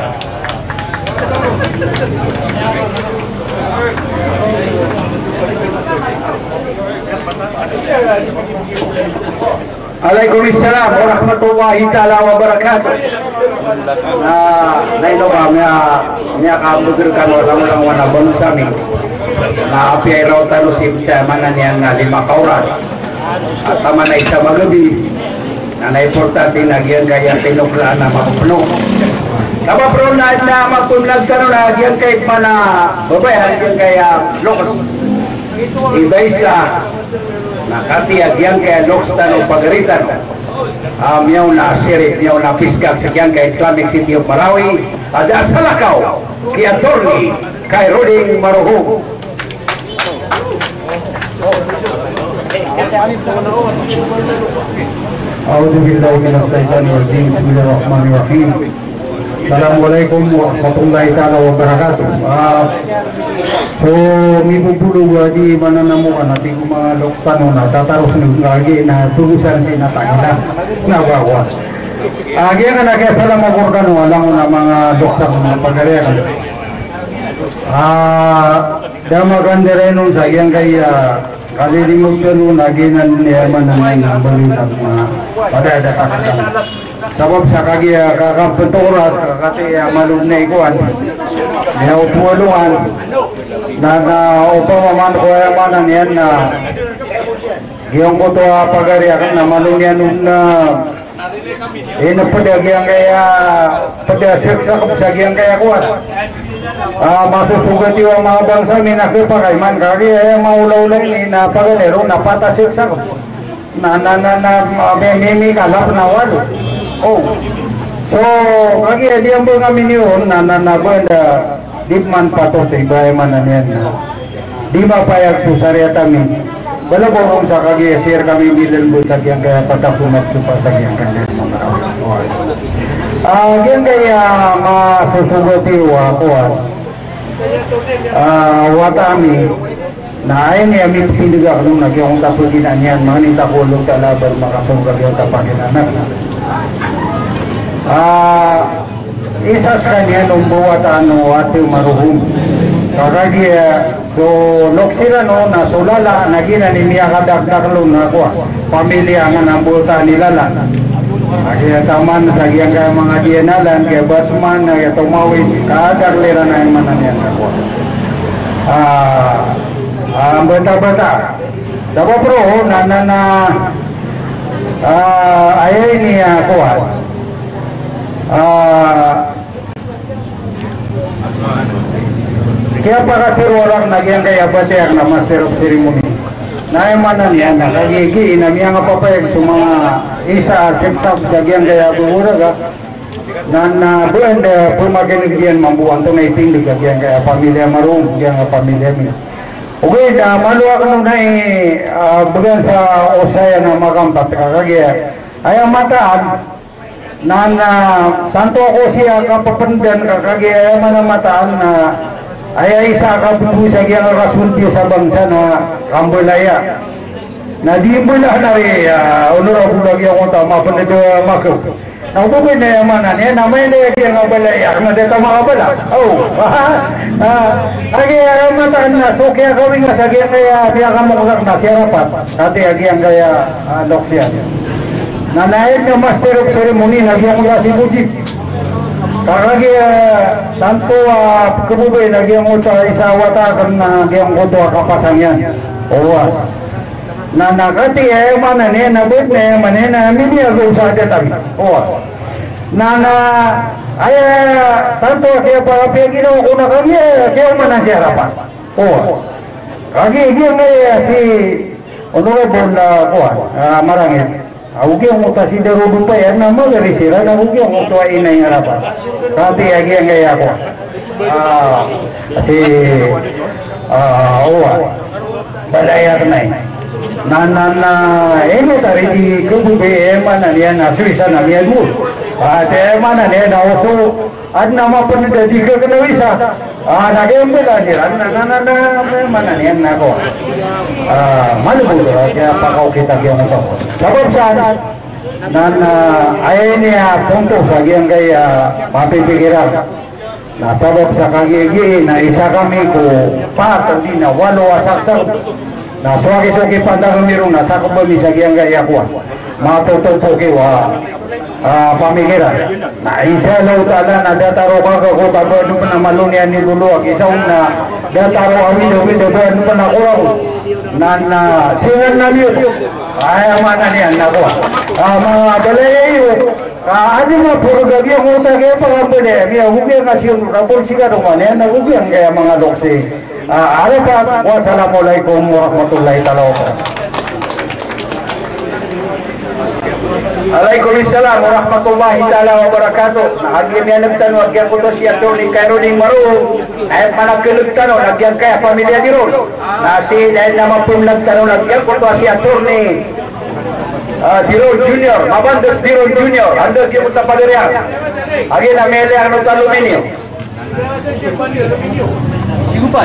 Waalaikumsalam warahmatullahi taala wabarakatuh. Nah, naino ba niya niya kabugirkan orang-orang wana bangsa mi. Na api ay raw talo si mana niya na lima kauran. At tama na isa magabi. Na na-importante nagyan kaya tinuklaan na makupuno. Tama bro na na mapunlag ka na nagyan kay mana babayan nagyan kaya lokos. Iba isa nakatiag yan kaya Lokstan o Pagaritan um, yung na sheriff, yung na piskal sa yan kaya Islamic City of Marawi ada salakaw kaya attorney kay Roding Maruho. A'udzu billahi minasyaitonir rajim. Bismillahirrahmanirrahim. Assalamualaikum warahmatullahi taala wabarakatuh. Uh, so mibubulu di mana namukan natin kung mga loksan na tataros ng lagi na tulusan si natangina na gawa. Agi nga nakiasala magurkan walang na mga loksan ng pagarian. Ah, damaganda rin nung sa iyang kaya kalilimog ka nung naginan niya mananay na balitan mga padadatakan. Sabab sa kagya kakapenturas kakati malunay kuan niya upualuan na na upamaman ko yung manan yan na yung ko to pagariya na malunyan na eh napadagyan kaya padasyak sa kapsagyan kaya kuan ah masusugat yung mga bangsa minakipakayman kagya maulaw-ulaw ni na pagalero na patasyak sa na na na na mimi kalap na walo. Oh, so kagi diam bo kami niyon na na na banda dipman pato tibay man yan na di mapayag susariata mi bala borong sa kagi share kami bilen bo sa yang kaya patapunat supa sa yang kanya ah yan kaya masusugati wa kuan ah watami na ay ni ami pindiga nung nagyong tapuginan yan manita kulong talabar makasugag yung tapaginan ah isa sa kanya nung buwat ano ati maruhum kagaya so loksira no na sulala nagina ni miya kadagdag lo na ko pamilya nga nang buta nilala kaya taman sa giyang kaya mga dienalan kaya basman na kaya tumawis kadarlera na yung mananyan ako ah ang bata-bata dapat bro na na na ah ayay niya ko Ah, kaya pakatiro orang nagyan kaya basyak na master of ceremony. Naimanan yan na kagigi inamiyang papayag sa mga isa siksap sagyan kaya buura ka na na buwan na pumaginigyan mambuan to na itindig kagyan kaya pamilya marong kaya pamilya mi. Okay, na maluwa ka nung na bagan sa usaya na makampat kagaya ayaw mataan nana tanto ako siya kapapandan kakagaya manamataan na ay isa ka pupusa kaya kasulti sa bangsa na kambulaya na di mula na rin unura bulag yung uta mapanado makaw na ububin na yamanan yan na may nayag yung kabalaya na dito makabala oh kaya mataan na so kaya kawing nga sa kaya kaya kaya kamukak na siya rapat kati agyang kaya loksyan na naik na master of ceremony nagyang mula si Bujik kakagi tanto kebubay nagyang uta isa watakan na nagyang uta kapasang yan owas na nakati eh mana ne nabut ne mane na media go sa detail owas na na ay tanto kaya para pegino ko na kami kaya mana siya rapat owas kagi dia si honorable kuan marangit Augi ang utasi daro dupa yan na magarisira na augi ang utua inay nga rapat. Kati agi ang gaya ko. Ah, si ah, owa. Balaya kanay. Na na na eno tari di kububi ema na niya na suisa na niya dul. Ah, te ema na niya na uso ad nama panida di ka kanawisa. Ah, nagembela niya na na na na ema na niya na ko. Ah, malubo kaya pakaw kita kaya mo. Sabab saan nan ay niya punto sa giyang kaya mapipigiran na sabab sa kagigi na isa kami ko part di na walo asaksak na suwagi-suwagi pandang mirong na sakop kami sa giyang kaya kuwa matutupo kiwa pamigiran na isa law tala na dataro kaga ko tabano pa na malunian ni Luluag isaw na dataro amin o tabano pa na kuwa nan singan na yun ay mana niyan nakuha mga balayayo ano nga puro gabi ang utang kaya pangambali miya hugyan kasi yung rapulsika naman yan nahugyan kaya mga loksi ano pa wassalamualaikum warahmatullahi wabarakatuh. Waalaikumsalam warahmatullahi taala wabarakatuh. Nagyan niya nagtanong nagyan ko to siya to ni Caroline Maru ay managkilig tanong nagyan kaya pamilya di ron na si dahil naman po nagtanong nagyan ko to siya to ni uh, Diron Junior, Mabandas Diron Junior, anda kia putar padarian. Agi na mele ang nota aluminium. Sigupan.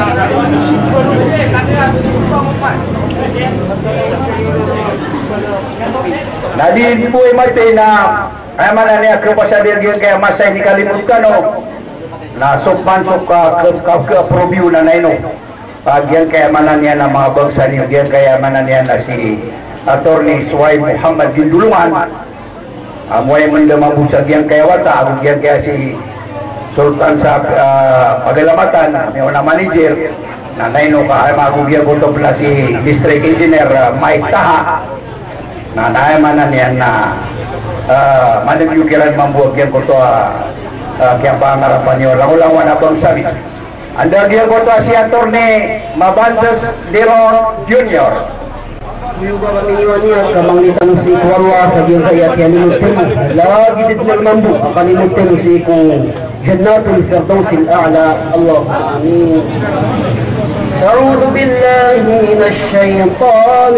Nadi po ay mati na ay mana niya kepasadir dia kaya masa ini kalimutkan no. Na sopan sok ke ke probiu na naino. Bagian kaya mana niya na mga bangsa niya, bagian kaya mana niya na si Attorney Suway Muhammad bin Dulungan. Amoy mendemabu sa diyan kaya wata, ang diyan kaya si Sultan sa uh, Pagalamatan, may una manager na naino ka ay magubiya ko to pala si District Engineer uh, Mike Taha. Na naman niya na uh, managyukiran mambuag yan ko to uh, uh, kaya pangarapan niyo lang-ulang na pang sabi anda dia ko to si Attorney Mabandas Diron Junior Juga kami niya kamang nitang si Kuwarwa sa diyan kaya kanimutin lagi dit nagmambu kanimutin si kung Jannatul Firdaus al-A'la Allah amin. أعوذ بالله من الشيطان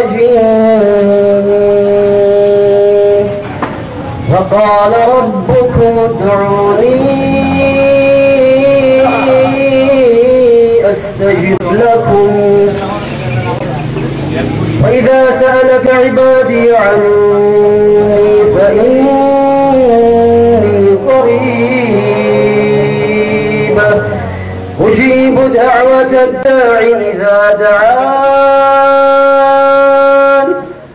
الرجيم وقال ربكم ادعوني أستجب لكم وإذا سألك عبادي عني فإني قريب أجيب دعوة الداع إذا دعان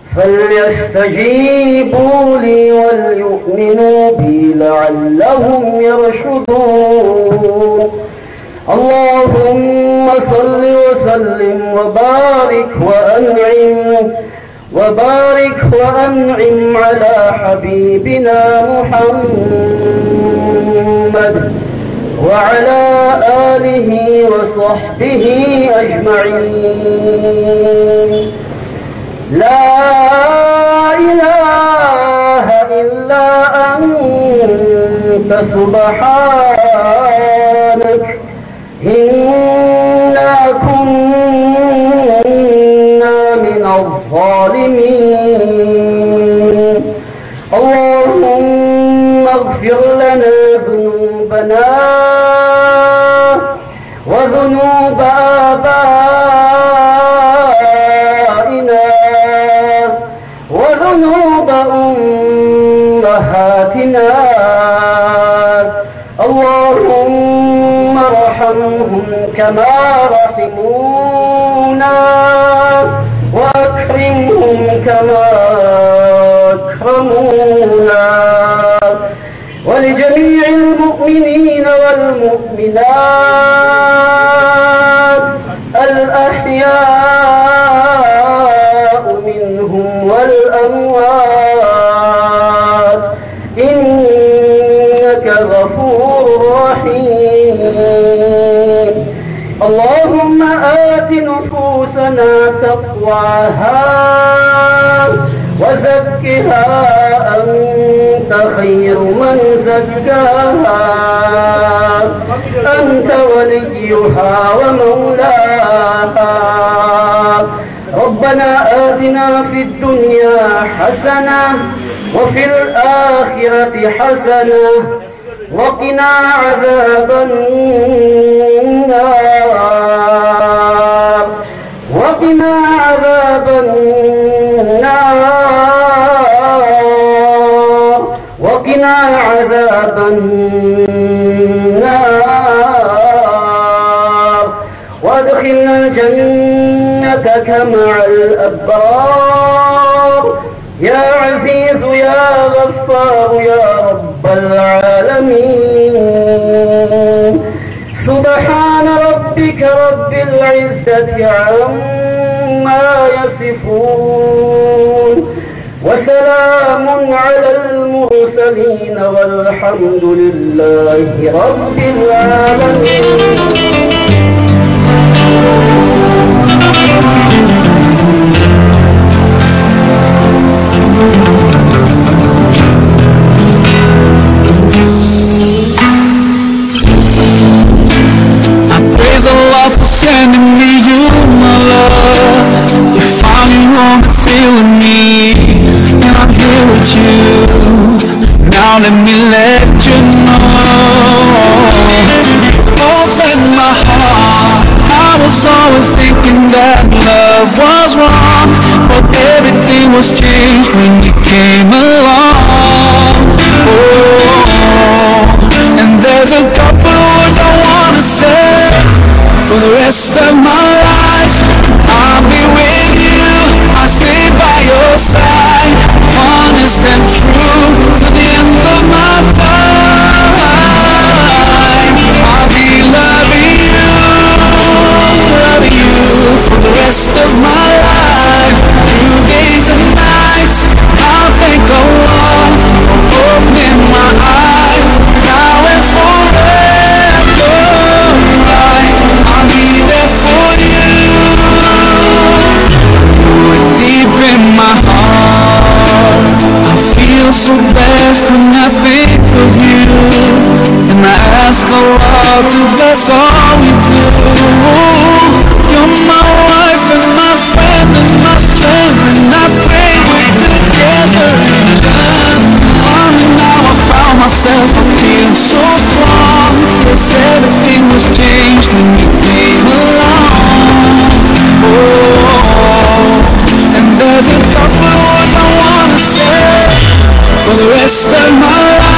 فليستجيبوا لي وليؤمنوا بي لعلهم يرشدون اللهم صل وسلم وبارك وأنعم وبارك وأنعم على حبيبنا محمد وعلى آله وصحبه أجمعين لا إله إلا أنت سبحانك إنا كنا من الظالمين اللهم اغفر لنا ذنوبنا وذنوب آبائنا وذنوب أمهاتنا اللهم ارحمهم كما رحمونا وأكرمهم كما أكرمونا ولجميع المؤمنين والمؤمنات الأحياء منهم والأموات إنك غفور رحيم اللهم آت نفوسنا تقواها وزكها أنت خير من زكاها أنت وليها ومولاها ربنا آتنا في الدنيا حسنة وفي الآخرة حسنة وقنا عذاب النار وقنا عذاب النار وقنا عذاب النار وادخلنا جنتك مع الأبرار يا عزيز يا غفار يا رب العالمين سبحان ربك رب العزة عما يصفون وسلام على المرسلين والحمد لله رب العالمين. Sending me you, my love. You finally want to feel with me. you. Now let me let you know. Open my heart. I was always thinking that love was wrong, but everything was changed when you came along. Oh, and there's a couple words I wanna say. For the rest of my life, I'll be with you. I'll stay by your side, honest and true, to the end of my time. I'll be loving you, loving you for the rest of my life. Through days and nights, I'll thank Allah for opening my eyes. Now and forever, I'll be there for you. Deep in my heart, I feel so blessed when I think of you, and I ask Allah to bless all we do. You're my wife and my friend and my strength, and I pray we're together in Jannah. Oh, now I found myself, I feel so strong. Yes, everything was changed when you came along. Oh, and there's a couple words I wanna say for the rest of my life.